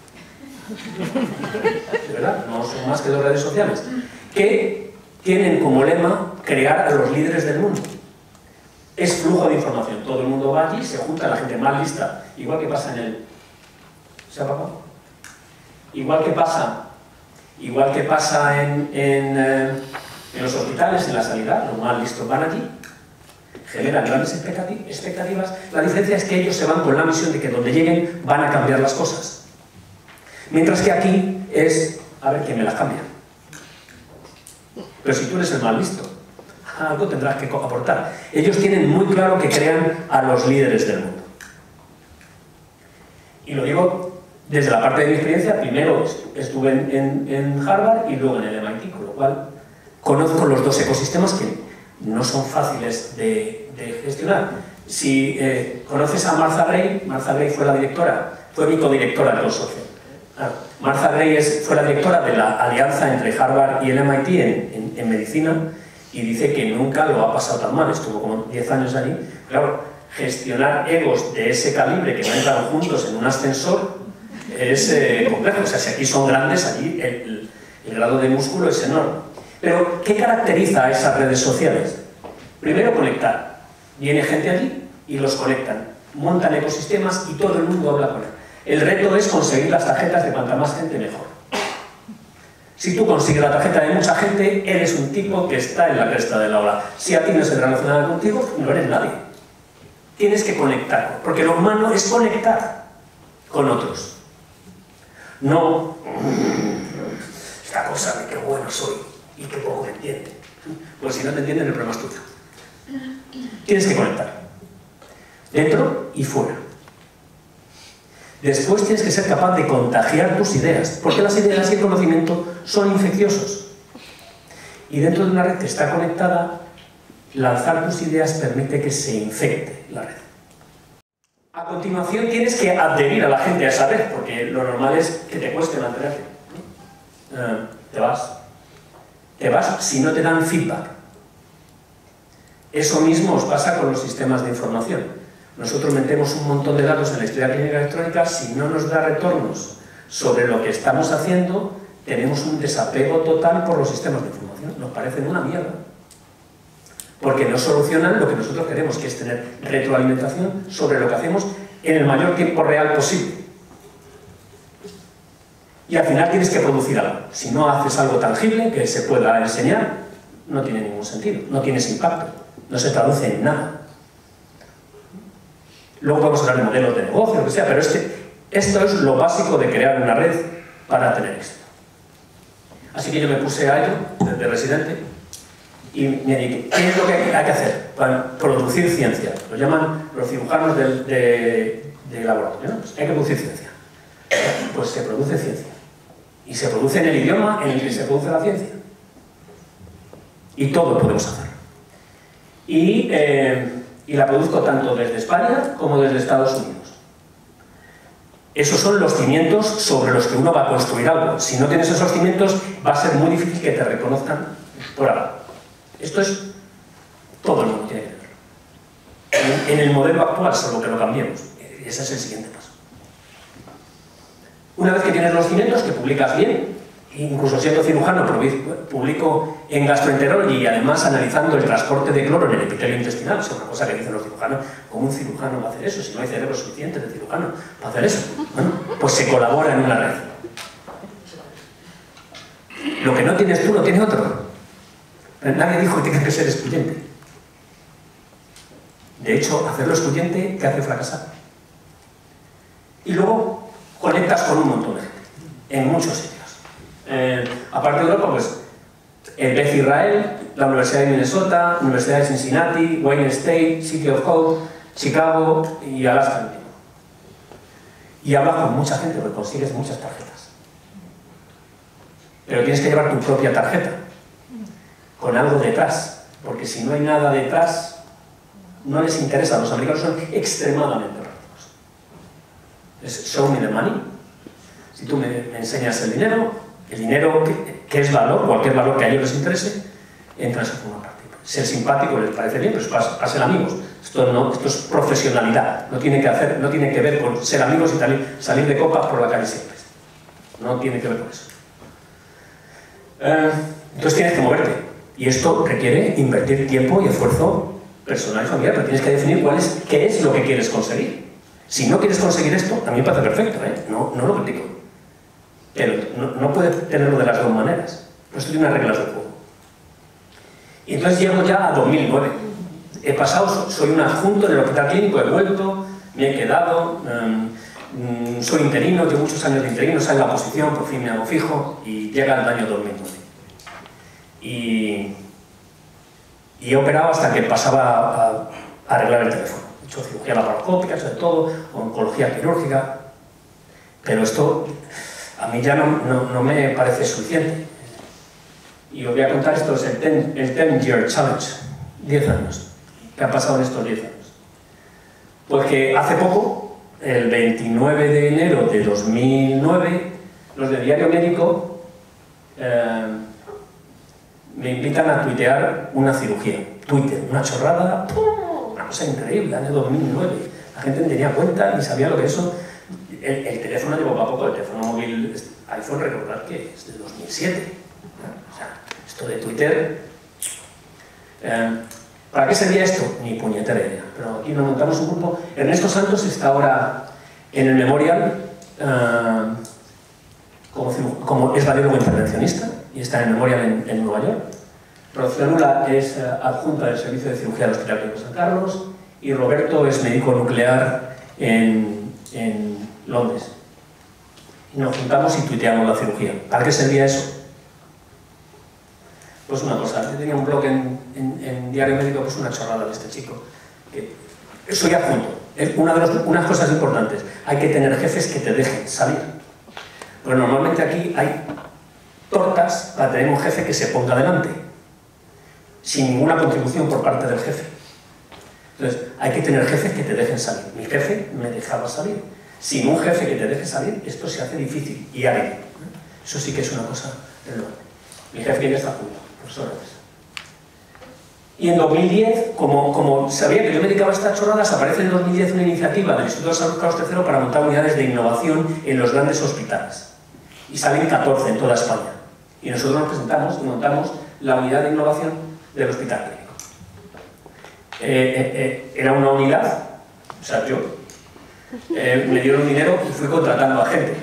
¿De verdad? No son más que dos redes sociales. Que tienen como lema crear a los líderes del mundo. Es flujo de información. Todo el mundo va allí, se junta la gente más lista, igual que pasa en el... ¿Se ha apagado? Igual que pasa, igual que pasa en, en, eh, en los hospitales, en la sanidad, los más listos van allí, generan grandes expectativas. La diferencia es que ellos se van con la misión de que donde lleguen van a cambiar las cosas. Mientras que aquí es, a ver quién me las cambia. Pero si tú eres el más listo, algo tendrás que aportar. Ellos tienen muy claro que crean a los líderes del mundo. Y lo digo desde la parte de mi experiencia. Primero estuve en, en, en Harvard y luego en el M I T, con lo cual conozco los dos ecosistemas que no son fáciles de, de gestionar. Si eh, conoces a Martha Gray, Martha Gray fue la directora, fue mi codirectora del consorcio. Ah, Martha Gray es, fue la directora de la alianza entre Harvard y el M I T en, en, en medicina, y dice que nunca lo ha pasado tan mal. Estuvo como diez años allí. Claro, gestionar egos de ese calibre que no entran juntos en un ascensor es eh, complejo. O sea, si aquí son grandes, allí el, el, el grado de músculo es enorme. Pero, ¿qué caracteriza a esas redes sociales? Primero, conectar. Viene gente allí y los conectan. Montan ecosistemas y todo el mundo habla con él. El reto es conseguir las tarjetas de cuanta más gente mejor. Si tú consigues la tarjeta de mucha gente, eres un tipo que está en la cresta de la ola. Si a ti no se relaciona contigo, no eres nadie. Tienes que conectar, porque lo humano es conectar con otros. No esta cosa de qué bueno soy y qué poco me entiende. Pues si no te entienden, el problema es tuyo. Tienes que conectar, dentro y fuera. Después tienes que ser capaz de contagiar tus ideas, porque las ideas y el conocimiento son infecciosos. Y dentro de una red que está conectada, lanzar tus ideas permite que se infecte la red. A continuación tienes que adherir a la gente a esa red, porque lo normal es que te cueste mantenerte. Uh, te vas. Te vas si no te dan feedback. Eso mismo os pasa con los sistemas de información. Nosotros metemos un montón de datos en la historia clínica electrónica, si no nos da retornos sobre lo que estamos haciendo, tenemos un desapego total por los sistemas de información. Nos parecen una mierda. Porque no solucionan lo que nosotros queremos, que es tener retroalimentación sobre lo que hacemos en el mayor tiempo real posible. Y al final tienes que producir algo. Si no haces algo tangible que se pueda enseñar, no tiene ningún sentido, no tienes impacto, no se traduce en nada. Luego podemos hablar de modelos de negocio, lo que sea, pero este, esto es lo básico de crear una red para tener éxito. Así que yo me puse a ello, desde residente, y me dediqué. ¿Qué es lo que hay que hacer? Para producir ciencia. Lo llaman los cirujanos del de, de laboratorio, ¿no? Pues hay que producir ciencia. Pues se produce ciencia. Y se produce en el idioma en el que se produce la ciencia. Y todo podemos hacer. Y... Eh, y la produzco tanto desde España como desde Estados Unidos. Esos son los cimientos sobre los que uno va a construir algo. Si no tienes esos cimientos, va a ser muy difícil que te reconozcan por algo. Esto es... todo el mundo tiene que ver. En, en el modelo actual, solo que lo cambiemos. Ese es el siguiente paso. Una vez que tienes los cimientos, que publicas bien, incluso siendo cirujano, publico en Gastroenterology y además analizando el transporte de cloro en el epitelio intestinal. Es una cosa que dicen los cirujanos. ¿Cómo un cirujano va a hacer eso? Si no hay cerebro suficiente de cirujano para hacer eso. Bueno, pues se colabora en una red. Lo que no tienes tú lo tiene otro. Nadie dijo que tienes que ser excluyente. De hecho, hacerlo excluyente te hace fracasar. Y luego conectas con un montón de gente, en muchos sitios. Eh, aparte de Europa, pues el Beth Israel, la Universidad de Minnesota, Universidad de Cincinnati, Wayne State, City of Hope, Chicago y Alaska. Y hablas con mucha gente porque consigues muchas tarjetas. Pero tienes que llevar tu propia tarjeta, con algo detrás, porque si no hay nada detrás, no les interesa. Los americanos son extremadamente prácticos. Es show me the money. Si tú me, me enseñas el dinero, el dinero que, que es valor, cualquier valor que a ellos les interese, entra en su forma práctica. Ser simpático les parece bien, pero es para, para ser amigos. Esto, no, esto es profesionalidad, no tiene que, hacer, no tiene que ver con ser amigos y salir, salir de copas por la calle siempre. No tiene que ver con eso. Eh, entonces tienes que moverte. Y esto requiere invertir tiempo y esfuerzo personal y familiar, pero tienes que definir cuál es, qué es lo que quieres conseguir. Si no quieres conseguir esto, a mí me parece perfecto, ¿eh? no, no lo critico. Pero no, no puedes tenerlo de las dos maneras. Esto tiene unas reglas de juego. Y entonces llego ya a dos mil nueve. He pasado, soy un adjunto en el hospital clínico, he vuelto, me he quedado, um, soy interino, llevo muchos años de interino, salgo a la posición, por fin me hago fijo, y llega el año dos mil nueve. Y, y he operado hasta que pasaba a, a arreglar el teléfono. He hecho cirugía laparoscópica, sobre todo, oncología quirúrgica, pero esto a mí ya no, no, no me parece suficiente. Y os voy a contar, esto es el ten, el ten year challenge, diez años, que ha pasado en estos diez años. Porque hace poco, el veintinueve de enero de dos mil nueve, los de Diario Médico eh, me invitan a tuitear una cirugía. Twitter, una chorrada, una cosa increíble, año dos mil nueve. La gente no tenía cuenta ni sabía lo que eso... El, el teléfono llevó a poco, el teléfono móvil iPhone, recordar que es de dos mil siete. O sea, esto de Twitter... Eh, ¿Para qué sería esto? Ni puñetera idea. Pero aquí nos montamos un grupo. Ernesto Santos está ahora en el Memorial uh, como, como es radiólogo intervencionista y está en el Memorial en, en Nueva York. Rocío Lula es uh, adjunta del Servicio de Cirugía del Hospital Clínico San Carlos y Roberto es médico nuclear en, en Londres. Y nos juntamos y tuiteamos la cirugía. ¿Para qué servía eso? Pues una cosa, yo tenía un blog en, en, en Diario Médico, pues una chorrada de este chico. Que soy adjunto. Es una de las unas cosas importantes. Hay que tener jefes que te dejen salir. Pero normalmente aquí hay tortas para tener un jefe que se ponga delante, sin ninguna contribución por parte del jefe. Entonces, hay que tener jefes que te dejen salir. Mi jefe me dejaba salir. Sin un jefe que te deje salir, esto se hace difícil y árido. Eso sí que es una cosa relevante. Mi jefe ya está junto, profesor. Y en dos mil diez, como, como sabía que yo me dedicaba a estas chorradas, aparece en dos mil diez una iniciativa del Instituto de Salud Carlos tercero para montar unidades de innovación en los grandes hospitales. Y salen catorce en toda España. Y nosotros nos presentamos y montamos la unidad de innovación del Hospital Clínico. Eh, eh, eh, era una unidad, o sea, yo, eh, me dieron dinero y fui contratando a gente.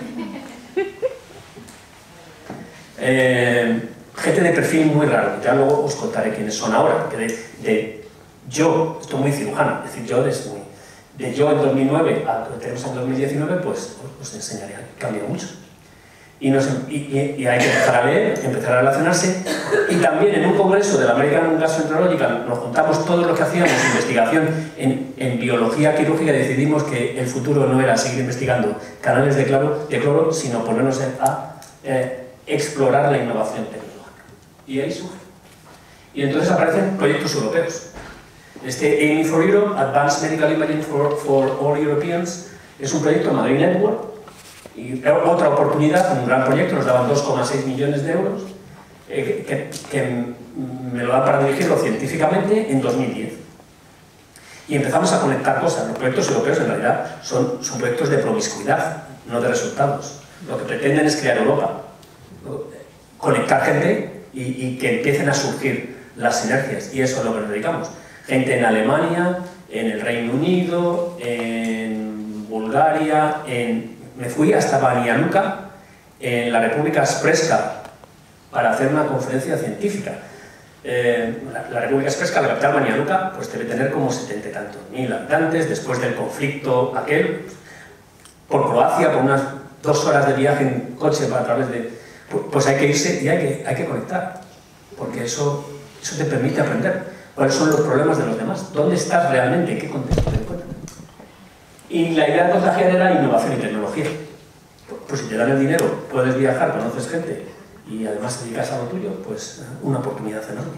Eh, gente de perfil muy raro, ya luego os contaré quiénes son ahora, porque de, de yo, esto es muy cirujano, es decir, yo es muy, de yo en dos mil nueve a lo que tenemos en dos mil diecinueve, pues os enseñaré, cambia mucho. Y, nos, y, y, y hay que empezar a leer, empezar a relacionarse, y también en un congreso de la American Gastroenterological nos juntamos todos los que hacíamos investigación en, en biología quirúrgica y decidimos que el futuro no era seguir investigando canales de cloro, de cloro sino ponernos a eh, explorar la innovación tecnológica. Y ahí surge. Y entonces aparecen proyectos europeos. Este Aiming for Europe, Advanced Medical Imaging for, for All Europeans, es un proyecto Madrid Network, y otra oportunidad, un gran proyecto, nos daban dos coma seis millones de euros, eh, que, que me lo dan para dirigirlo científicamente en dos mil diez. Y empezamos a conectar cosas. Los proyectos europeos en realidad son, son proyectos de promiscuidad, no de resultados. Lo que pretenden es crear Europa, conectar gente y, y que empiecen a surgir las sinergias, y eso es a lo que nos dedicamos. Gente en Alemania, en el Reino Unido, en Bulgaria, en... me fui hasta Banja Luka, en la República Srpska, para hacer una conferencia científica. Eh, la, la República Srpska, la capital Banja Luka, pues debe tener como setenta y tantos mil habitantes, después del conflicto aquel, por Croacia, por unas dos horas de viaje en coche para a través de... Pues hay que irse y hay que, hay que conectar, porque eso, eso te permite aprender cuáles son los problemas de los demás, dónde estás realmente, en qué contexto te encuentras. Y la idea de contagiar era innovación y tecnología. Pues si te dan el dinero, puedes viajar, conoces gente y además te dedicas a lo tuyo, pues una oportunidad enorme.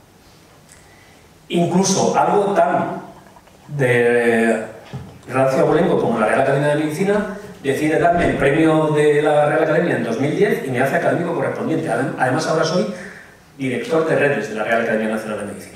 Incluso algo tan de Rancio Abolengo como la Real Academia de Medicina decide darme el premio de la Real Academia en dos mil diez y me hace académico correspondiente. Además ahora soy director de redes de la Real Academia Nacional de Medicina.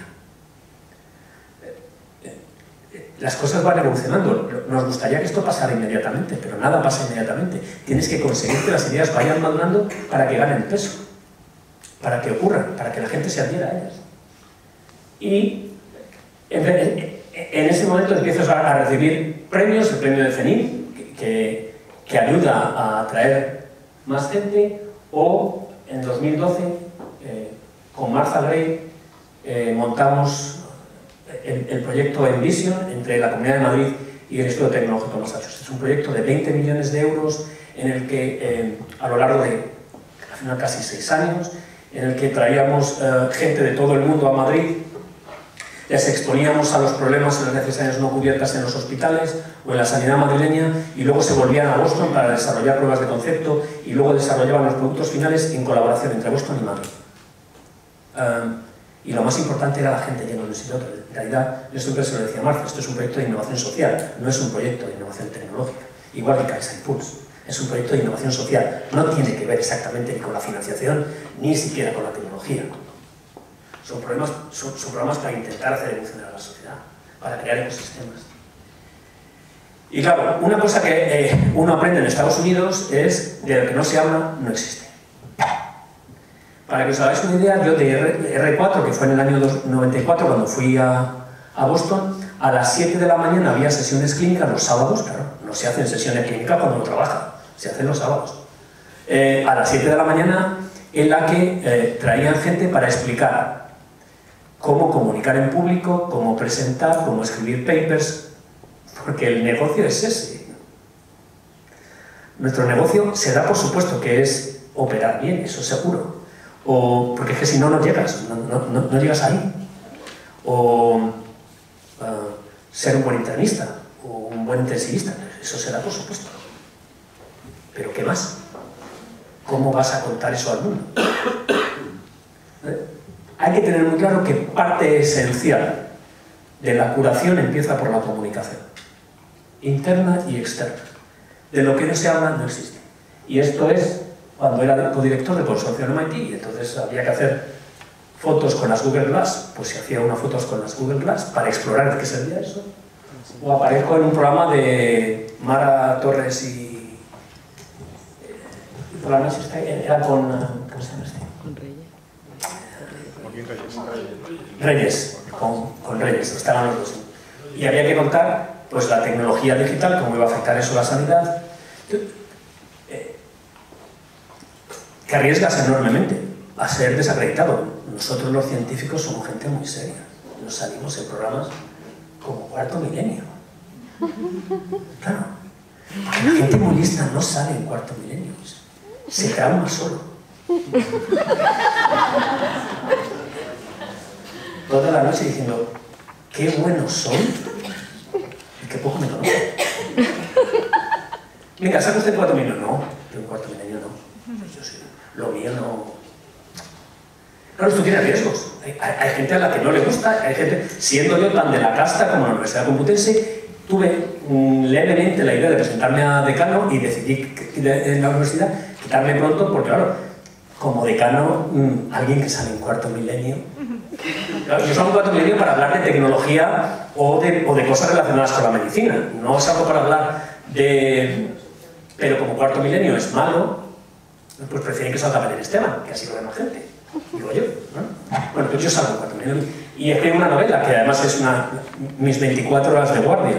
Las cosas van evolucionando. Nos gustaría que esto pasara inmediatamente, pero nada pasa inmediatamente. Tienes que conseguir que las ideas vayan madurando para que ganen peso, para que ocurran, para que la gente se adhiera a ellas. Y en, en ese momento empiezas a recibir premios, el premio de CENIL, que, que, que ayuda a atraer más gente, o en dos mil doce, eh, con Martha Gray, eh, montamos El, el proyecto Envision entre la Comunidad de Madrid y el Instituto Tecnológico de Massachusetts. Es un proyecto de veinte millones de euros en el que, eh, a lo largo de al final casi seis años, en el que traíamos eh, gente de todo el mundo a Madrid, les exponíamos a los problemas y las necesidades no cubiertas en los hospitales o en la sanidad madrileña, y luego se volvían a Boston para desarrollar pruebas de concepto y luego desarrollaban los productos finales en colaboración entre Boston y Madrid. Um, Y lo más importante era la gente yendo de un sitio a otro. En realidad, yo siempre se lo decía a Marta, esto es un proyecto de innovación social, no es un proyecto de innovación tecnológica. Igual que Kaizen Pulse, es un proyecto de innovación social. No tiene que ver exactamente ni con la financiación, ni siquiera con la tecnología. Son programas, son, son programas para intentar hacer evolucionar a la sociedad, para crear ecosistemas. Y claro, una cosa que eh, uno aprende en Estados Unidos es de lo que no se habla, no existe. Para que os hagáis una idea, yo de R cuatro, que fue en el año noventa y cuatro cuando fui a, a Boston, a las siete de la mañana había sesiones clínicas los sábados, claro, no se hacen sesiones clínicas cuando uno trabaja, se hacen los sábados. Eh, a las siete de la mañana, en la que eh, traían gente para explicar cómo comunicar en público, cómo presentar, cómo escribir papers, porque el negocio es ese. Nuestro negocio será, por supuesto, que es operar bien, eso seguro. O, porque es que si no, no llegas, no, no, no, no llegas ahí. O uh, ser un buen internista, o un buen intensivista, eso será por supuesto. Pero ¿qué más? ¿Cómo vas a contar eso al mundo? ¿Eh? Hay que tener muy claro que parte esencial de la curación empieza por la comunicación, interna y externa. De lo que no se habla no existe. Y esto es cuando era codirector del consorcio de M I T, y entonces había que hacer fotos con las Google Glass, pues se hacía unas fotos con las Google Glass para explorar qué sería eso. O aparezco en un programa de Mara Torres y... por la noche era con... ¿cómo se llama este? Con Reyes. Reyes, con, con Reyes, estaban los dos. Y había que contar pues la tecnología digital, cómo iba a afectar eso a la sanidad, eh, que arriesgas enormemente a ser desacreditado. Nosotros los científicos somos gente muy seria, nos salimos en programas como Cuarto Milenio. Claro, porque la gente muy lista no sale en Cuarto Milenio, se trauma solo. Toda la noche diciendo, qué bueno soy y qué poco me conozco. Venga, ¿sabe usted Cuarto Milenio? No, yo en Cuarto Milenio no. Yo sí, lo mío no. Claro, esto tiene riesgos. Hay, hay, hay gente a la que no le gusta, hay gente, siendo yo tan de la casta como la Universidad Complutense, tuve mm, levemente la idea de presentarme a decano y decidí que, de, en la universidad quitarme pronto, porque claro, como decano, mmm, alguien que sale en Cuarto Milenio. Claro, yo salgo en Cuarto Milenio para hablar de tecnología o de, o de cosas relacionadas con la medicina. No salgo para hablar de... Pero como Cuarto Milenio es malo, pues prefieren que salga Belén Esteban, que así lo ve más gente. Digo yo, ¿no? Bueno, pues yo salgo en Cuarto Milenio y escribo una novela, que además es una, mis veinticuatro horas de guardia.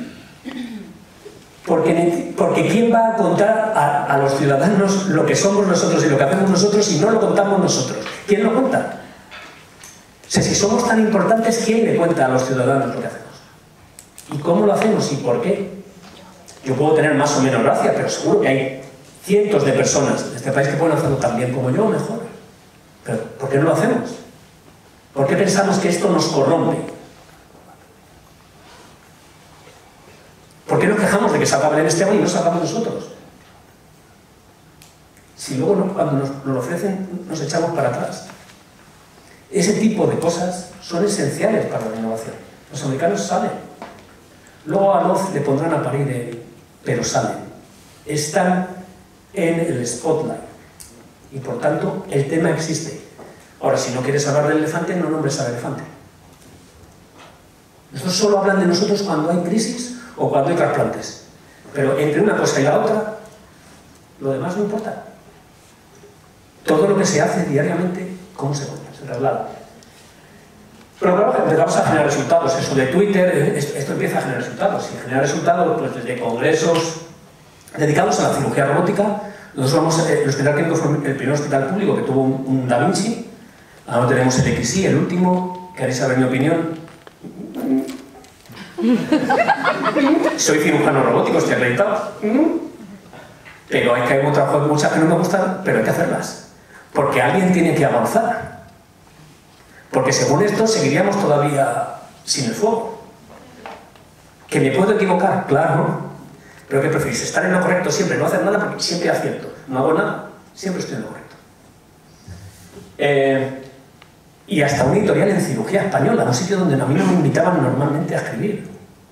Porque, porque ¿quién va a contar a, a los ciudadanos lo que somos nosotros y lo que hacemos nosotros si no lo contamos nosotros? ¿Quién lo cuenta? O sea, si somos tan importantes, ¿quién le cuenta a los ciudadanos lo que hacemos? ¿Y cómo lo hacemos y por qué? Yo puedo tener más o menos gracia, pero seguro que hay cientos de personas en este país que pueden hacerlo tan bien como yo o mejor. Pero ¿por qué no lo hacemos? ¿Por qué pensamos que esto nos corrompe? ¿Por qué nos quejamos de que salga Belén Esteban y no salgamos nosotros? Si luego no, cuando nos, nos lo ofrecen nos echamos para atrás. Ese tipo de cosas son esenciales para la innovación. Los americanos salen. Luego a Loz le pondrán a parir el... pero salen. Están en el spotlight. Y por tanto, el tema existe. Ahora, si no quieres hablar del elefante, no nombres al elefante. Nosotros solo hablan de nosotros cuando hay crisis o cuando hay trasplantes. Pero entre una cosa y la otra, lo demás no importa. Todo lo que se hace diariamente, ¿cómo se cuenta? Se traslada. Pero claro, empezamos a generar resultados. Eso de Twitter, esto empieza a generar resultados. Y generar resultados, pues desde congresos dedicados a la cirugía robótica. Nosotros vamos, el Hospital Clínico fue el primer hospital público que tuvo un, un Da Vinci. Ahora tenemos el X I, el último. ¿Queréis saber mi opinión? Soy cirujano robótico, estoy acreditado. Pero hay que hay otras muchas que no me gustan, pero hay que hacerlas. Porque alguien tiene que avanzar. Porque según esto seguiríamos todavía sin el fuego. ¿Que me puedo equivocar? Claro. ¿Pero qué preferís? ¿Estar en lo correcto siempre? No hacer nada porque siempre acierto. No hago nada, siempre estoy en lo correcto. Eh, y hasta un editorial en cirugía española, un sitio donde a mí no me invitaban normalmente a escribir.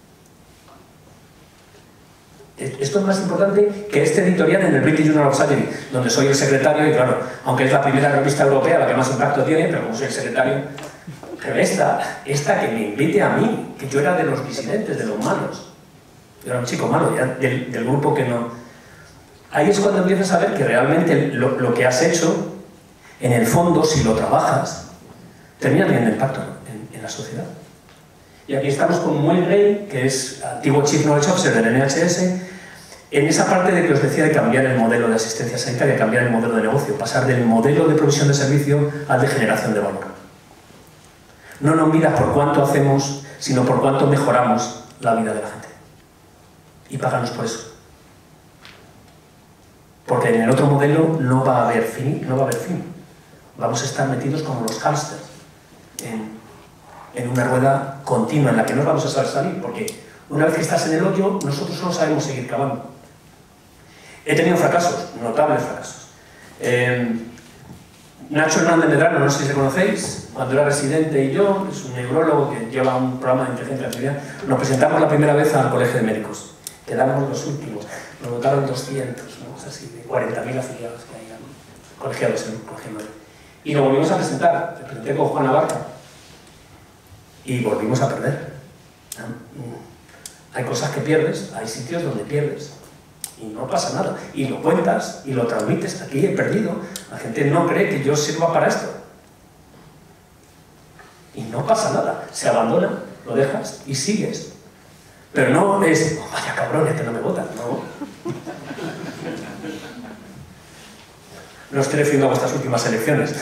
Esto es más importante que este editorial en el British Journal of Surgery, donde soy el secretario, y claro, aunque es la primera revista europea la que más impacto tiene, pero como soy el secretario, pero esta, esta que me invite a mí, que yo era de los disidentes, de los malos. Yo era un chico malo, ya del, del grupo que no... Ahí es cuando empiezas a ver que realmente lo, lo que has hecho, en el fondo, si lo trabajas, termina teniendo impacto en, en la sociedad. Y aquí estamos con Muel Gray, que es antiguo Chief Knowledge Officer del N H S, en esa parte de que os decía de cambiar el modelo de asistencia sanitaria, cambiar el modelo de negocio, pasar del modelo de provisión de servicio al de generación de valor. No nos miras por cuánto hacemos, sino por cuánto mejoramos la vida de la gente. Y páganos por eso. Porque en el otro modelo no va a haber fin, no va a haber fin. vamos a estar metidos como los hámsters en, en una rueda continua en la que no vamos a saber salir, porque una vez que estás en el hoyo, nosotros no sabemos seguir cavando. He tenido fracasos, notables fracasos. Eh, Nacho Hernández Medrano, no sé si le conocéis, cuando era residente y yo, es un neurólogo que lleva un programa de inteligencia artificial, nos presentamos la primera vez al Colegio de Médicos. Quedamos los últimos, nos votaron doscientos, ¿no? Así de cuarenta mil afiliados que hay, ¿no? Colegiados en el Colegio Médico. Y nos volvimos a presentar, me presenté con Juan Abarca y volvimos a perder. Hay cosas que pierdes, hay sitios donde pierdes y no pasa nada. Y lo cuentas y lo transmites. Aquí he perdido. La gente no cree que yo sirva para esto. Y no pasa nada. Se abandona, lo dejas y sigues. Pero no es, oh, vaya cabrones que no me votan. No. No estoy refiriendo a vuestras últimas elecciones.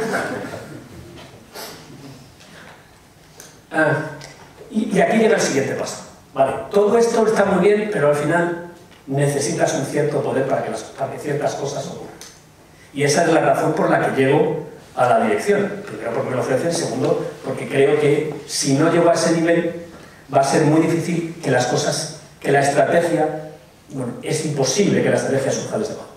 ah, y, y aquí llega el siguiente paso. Vale, todo esto está muy bien, pero al final necesitas un cierto poder para que, las, para que ciertas cosas ocurran. Y esa es la razón por la que llego a la dirección. Primero porque me lo ofrecen, segundo porque creo que si no llego a ese nivel va a ser muy difícil que las cosas, que la estrategia, bueno, es imposible que la estrategia surja desde abajo.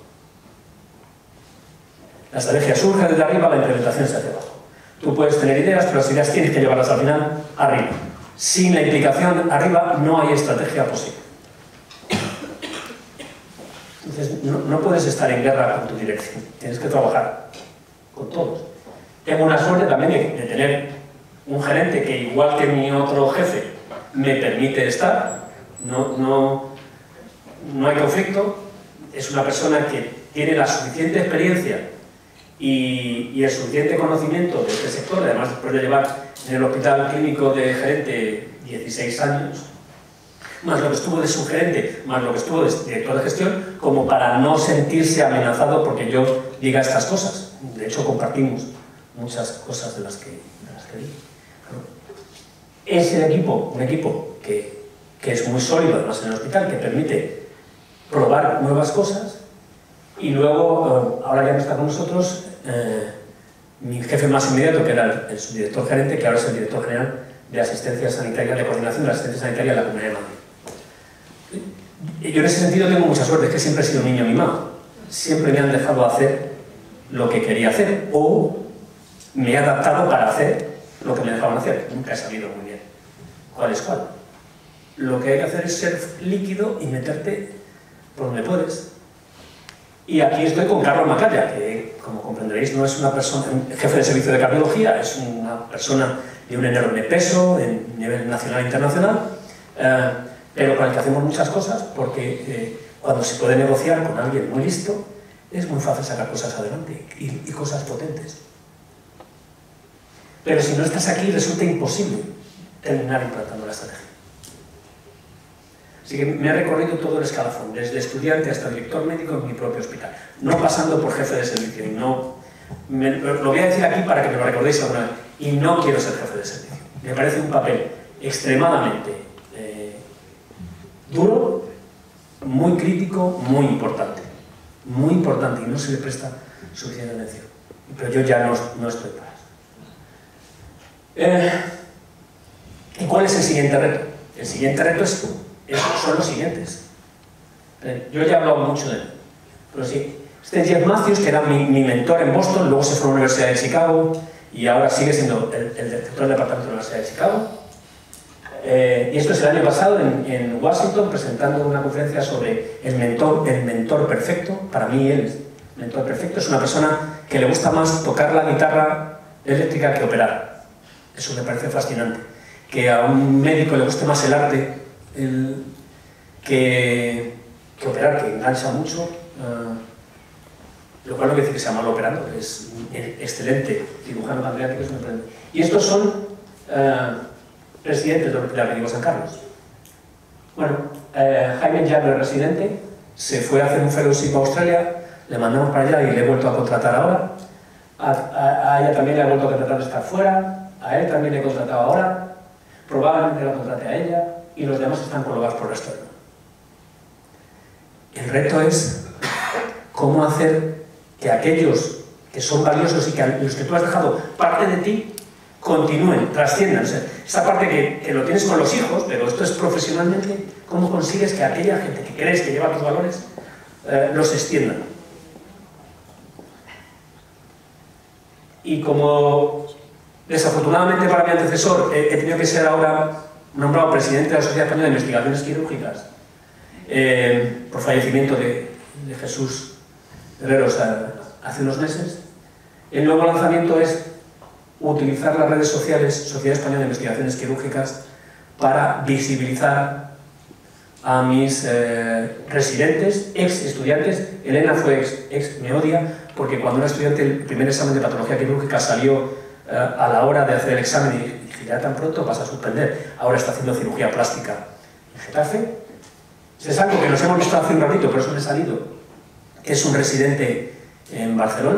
La estrategia surge desde arriba, la implementación se hace abajo. Tú puedes tener ideas, pero las ideas tienes que llevarlas al final arriba. Sin la implicación arriba no hay estrategia posible. Entonces no, no puedes estar en guerra con tu dirección, tienes que trabajar con todos. Tengo una suerte también de, de tener un gerente que, igual que mi otro jefe, me permite estar, no, no, no hay conflicto, es una persona que tiene la suficiente experiencia y, y el suficiente conocimiento de este sector, además después de llevar en el hospital clínico de gerente dieciséis años, más lo que estuvo de subgerente, más lo que estuvo de director de gestión, como para no sentirse amenazado porque yo diga estas cosas. De hecho, compartimos muchas cosas de las que, de las que digo. Es el equipo, un equipo que, que es muy sólido, además en el hospital, que permite probar nuevas cosas, y luego, ahora ya no está con nosotros, eh, mi jefe más inmediato, que era el, el subdirector gerente, que ahora es el director general de asistencia sanitaria, de coordinación de la asistencia sanitaria de la Comunidad de Madrid. Yo en ese sentido tengo mucha suerte, es que siempre he sido un niño mimado. Siempre me han dejado hacer lo que quería hacer, o me he adaptado para hacer lo que me dejaban hacer. Nunca he sabido muy bien cuál es cuál. Lo que hay que hacer es ser líquido y meterte por donde puedes. Y aquí estoy con Carlos Macaya, que, como comprenderéis, no es una persona, jefe de servicio de cardiología, es una persona de un enorme peso en nivel nacional e internacional, eh, pero con el que hacemos muchas cosas, porque eh, cuando se puede negociar con alguien muy listo, es muy fácil sacar cosas adelante y, y cosas potentes. Pero si no estás aquí, resulta imposible terminar implantando la estrategia. Así que me he recorrido todo el escalafón, desde estudiante hasta director médico en mi propio hospital, no pasando por jefe de servicio. Y no, me, lo voy a decir aquí para que me lo recordéis alguna vez, y no quiero ser jefe de servicio. Me parece un papel extremadamente eh, duro, muy crítico, muy importante. Muy importante, y no se le presta suficiente atención. Pero yo ya no, no estoy para eso. Eh, ¿Y cuál es el siguiente reto? El siguiente reto es... son los siguientes. Yo ya he hablado mucho de él, pero sí, este Jeff Matthews, que era mi, mi mentor en Boston, luego se fue a la Universidad de Chicago y ahora sigue siendo el, el director del departamento de la Universidad de Chicago. Eh, y esto es el año pasado en, en Washington, presentando una conferencia sobre el mentor, el mentor perfecto. Para mí, el mentor perfecto es una persona que le gusta más tocar la guitarra eléctrica que operar. Eso me parece fascinante. Que a un médico le guste más el arte El, que, que operar, que engancha mucho, uh, lo cual no quiere decir que sea malo operando, que es un excelente cirujano pancreático, es un y estos son uh, presidentes del Hospital Clínico San Carlos. Bueno, uh, Jaime Jagler, residente, se fue a hacer un fellowship a Australia, le mandamos para allá y le he vuelto a contratar ahora. A, a, a ella también le he vuelto a contratar de estar fuera, a él también le he contratado ahora, probablemente la contrate a ella, y los demás están colocados por el resto del mundo. El reto es cómo hacer que aquellos que son valiosos y que los que tú has dejado parte de ti continúen, trasciendan. O sea, esa parte que, que lo tienes con los hijos, pero esto es profesionalmente, ¿cómo consigues que aquella gente que crees que lleva tus valores eh, los extiendan? Y como desafortunadamente para mi antecesor he, he tenido que ser ahora nombrado presidente de la Sociedad Española de Investigaciones Quirúrgicas eh, por fallecimiento de, de Jesús Herreros hace unos meses, el nuevo lanzamiento es utilizar las redes sociales, Sociedad Española de Investigaciones Quirúrgicas, para visibilizar a mis eh, residentes, ex estudiantes. Elena fue ex, ex, me odia, porque cuando era estudiante el primer examen de patología quirúrgica salió eh, a la hora de hacer el examen y dije, ya tan pronto vas a suspender. Ahora está haciendo cirugía plástica en Getafe. Es algo que nos hemos visto hace un ratito, por eso me he salido. Es un residente en Barcelona.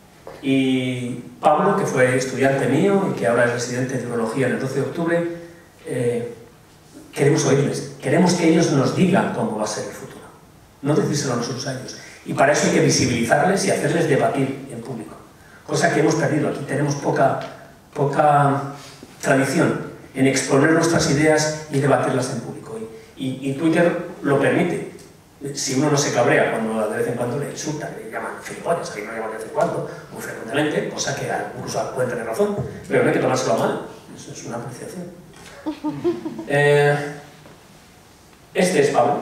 Y Pablo, que fue estudiante mío y que ahora es residente de urología en el doce de octubre, eh, queremos oírles, queremos que ellos nos digan cómo va a ser el futuro, no decírselo a nosotros a ellos. Y para eso hay que visibilizarles y hacerles debatir en público, cosa que hemos perdido. Aquí tenemos poca, poca tradición en exponer nuestras ideas y debatirlas en público. Y, y, y Twitter lo permite. Si uno no se cabrea cuando de vez en cuando le insultan, le llaman gilipollas, aquí no llaman de vez en cuando, muy frecuentemente, cosa que incluso pueden tener razón, pero no hay que tomárselo a mal, eso es una apreciación. Eh, este es Pablo.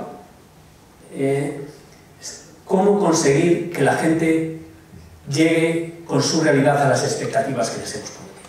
Eh, ¿Cómo conseguir que la gente llegue con su realidad a las expectativas que les hemos prometido?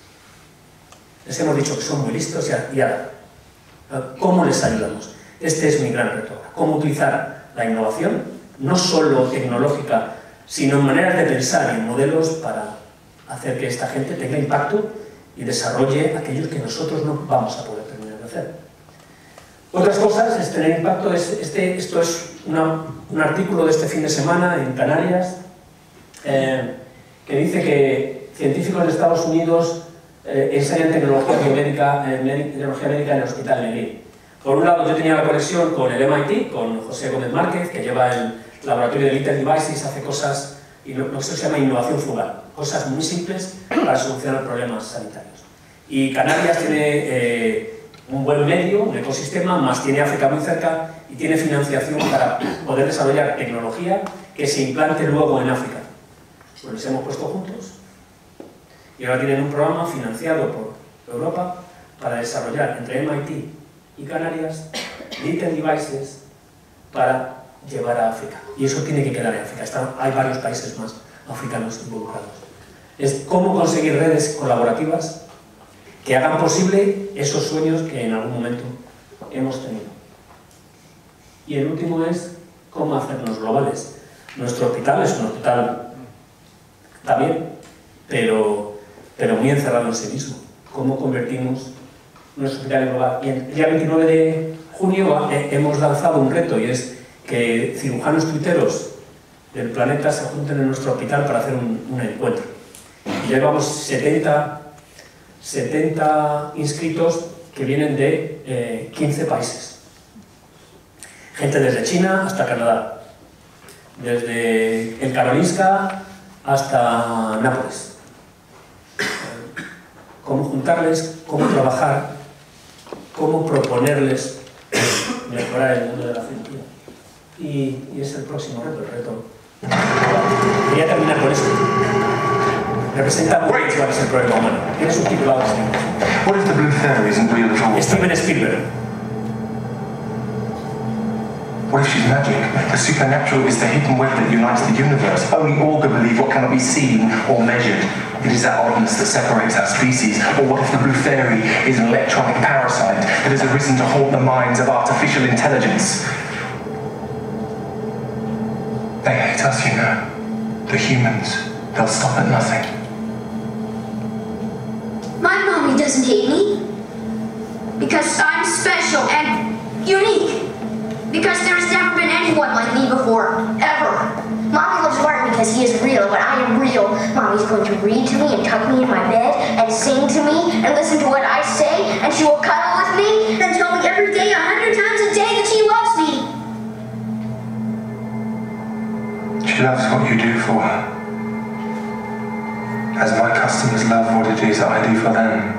Les hemos dicho que son muy listos y ahora, ¿cómo les ayudamos? Este es mi gran reto. Cómo utilizar la innovación, no solo tecnológica, sino en maneras de pensar y en modelos para hacer que esta gente tenga impacto y desarrolle aquellos que nosotros no vamos a poder terminar de hacer. Otras cosas es tener impacto. Este, esto es una, un artículo de este fin de semana en Canarias eh, que dice que científicos de Estados Unidos eh, enseñan tecnología biomédica, eh, tecnología médica en el Hospital Negril. Por un lado, yo tenía la conexión con el M I T, con José Gómez Márquez, que lleva el laboratorio de Little Devices, hace cosas, y lo que se llama innovación frugal, cosas muy simples para solucionar problemas sanitarios. Y Canarias tiene eh, un buen medio, un ecosistema, más tiene África muy cerca y tiene financiación para poder desarrollar tecnología que se implante luego en África. Pues les hemos puesto juntos y ahora tienen un programa financiado por Europa para desarrollar entre M I T y Canarias Little Devices para llevar a África. Y eso tiene que quedar en África. Está, hay varios países más africanos involucrados. Es cómo conseguir redes colaborativas que hagan posible esos sueños que en algún momento hemos tenido. Y el último es cómo hacernos globales. Nuestro hospital es un hospital también, pero, pero muy encerrado en sí mismo. ¿Cómo convertimos nuestro hospital global? Y el día veintinueve de junio hemos lanzado un reto y es que cirujanos tuiteros del planeta se junten en nuestro hospital para hacer un, un encuentro. Y ya llevamos setenta, setenta inscritos que vienen de eh, quince países. Gente desde China hasta Canadá, desde el Karolinska hasta Nápoles. Cómo juntarles, cómo trabajar, cómo proponerles mejorar el mundo de la cirugía. Y, y es el próximo reto, el reto. Quería terminar con esto. Representa muy bien cuál es el problema humano. Tiene subtitulado este. What if the blue fairy isn't real at all? Steven Spielberg. What if she's magic? The supernatural is the hidden web that unites the universe. Only all can believe what cannot be seen or measured. It is that oddness that separates our species. Or what if the blue fairy is an electronic parasite that has arisen to haunt the minds of artificial intelligence? They hate us, you know. The humans. They'll stop at nothing. My mommy doesn't hate me. Because I'm special and unique. Because there's never been anyone like me before, ever. Mommy loves Martin because he is real, but I am real. Mommy's going to read to me and tuck me in my bed and sing to me and listen to what I say, and she will cuddle with me and tell me every day, a hundred times a day, that she loves me. She loves what you do for her. as my customers love what it is I do for them.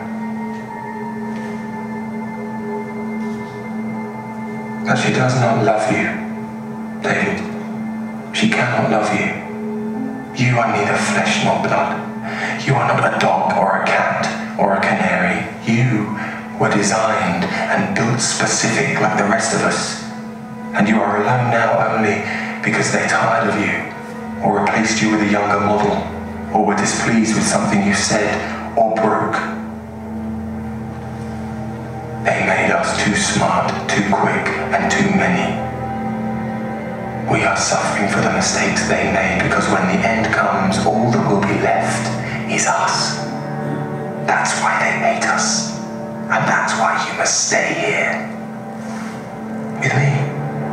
But she does not love you, David. She cannot love you. You are neither flesh nor blood. You are not a dog or a cat or a canary. You were designed and built specific like the rest of us. And you are alone now only because they're tired of you, or replaced you with a younger model, or were displeased with something you said or broke. They made us too smart, too quick, and too many. We are suffering for the mistakes they made because when the end comes, all that will be left is us. That's why they hate us. And that's why you must stay here. With me.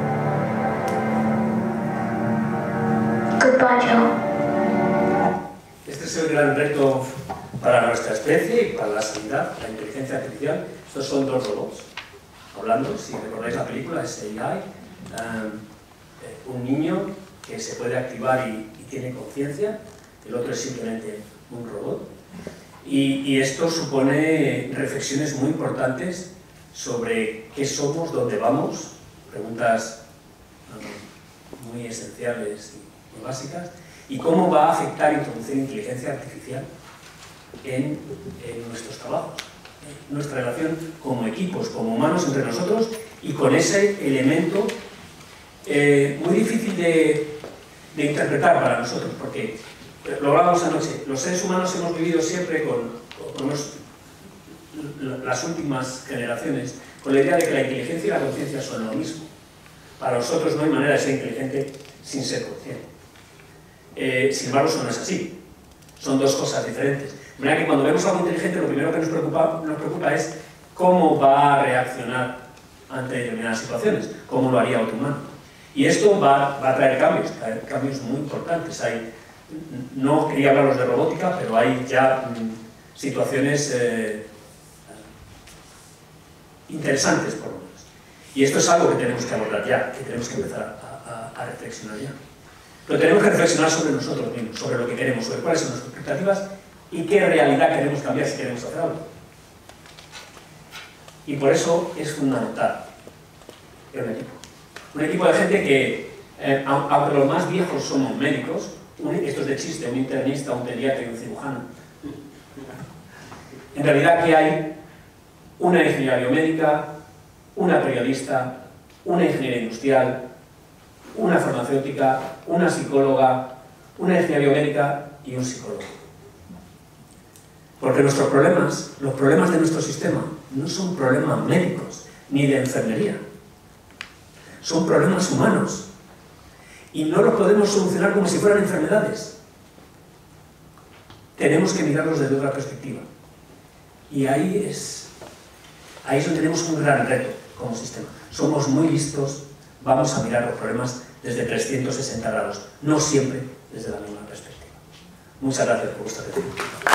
Goodbye, Joe. Este es el gran reto para nuestra especie y para la sanidad, la inteligencia artificial. Estos son dos robots hablando, si recordáis la película, es A I, um, un niño que se puede activar y, y tiene conciencia, el otro es simplemente un robot. Y, y esto supone reflexiones muy importantes sobre qué somos, dónde vamos, preguntas um, muy esenciales y muy básicas, y cómo va a afectar introducir inteligencia artificial en, en nuestros trabajos, en nuestra relación como equipos, como humanos entre nosotros, y con ese elemento eh, muy difícil de, de interpretar para nosotros, porque lo hablábamos anoche, los seres humanos hemos vivido siempre con, con los, las últimas generaciones con la idea de que la inteligencia y la conciencia son lo mismo. Para nosotros no hay manera de ser inteligente sin ser consciente. Eh, sin embargo, eso no es así. Son dos cosas diferentes. De manera que cuando vemos algo inteligente, lo primero que nos preocupa, nos preocupa es cómo va a reaccionar ante determinadas situaciones, cómo lo haría otro humano. Y esto va, va a traer cambios, traer cambios muy importantes. Hay, no quería hablaros de robótica, pero hay ya mm, situaciones eh, interesantes, por lo menos. Y esto es algo que tenemos que abordar ya, que tenemos que empezar a, a, a reflexionar ya. Pero tenemos que reflexionar sobre nosotros mismos, sobre lo que queremos, sobre cuáles son nuestras expectativas y qué realidad queremos cambiar si queremos hacer algo. Y por eso es fundamental un equipo. Un equipo de gente que, eh, aunque los más viejos somos médicos, un, esto es de chiste, un internista, un pediatra y un cirujano, en realidad aquí hay una ingeniera biomédica, una periodista, una ingeniera industrial, una farmacéutica, una psicóloga, una ingeniera biomédica y un psicólogo. Porque nuestros problemas, los problemas de nuestro sistema, no son problemas médicos ni de enfermería. Son problemas humanos. Y no los podemos solucionar como si fueran enfermedades. Tenemos que mirarlos desde otra perspectiva. Y ahí es, ahí es donde tenemos un gran reto como sistema. Somos muy listos, vamos a mirar los problemas desde trescientos sesenta grados, no siempre desde la misma perspectiva. Muchas gracias por vuestra atención.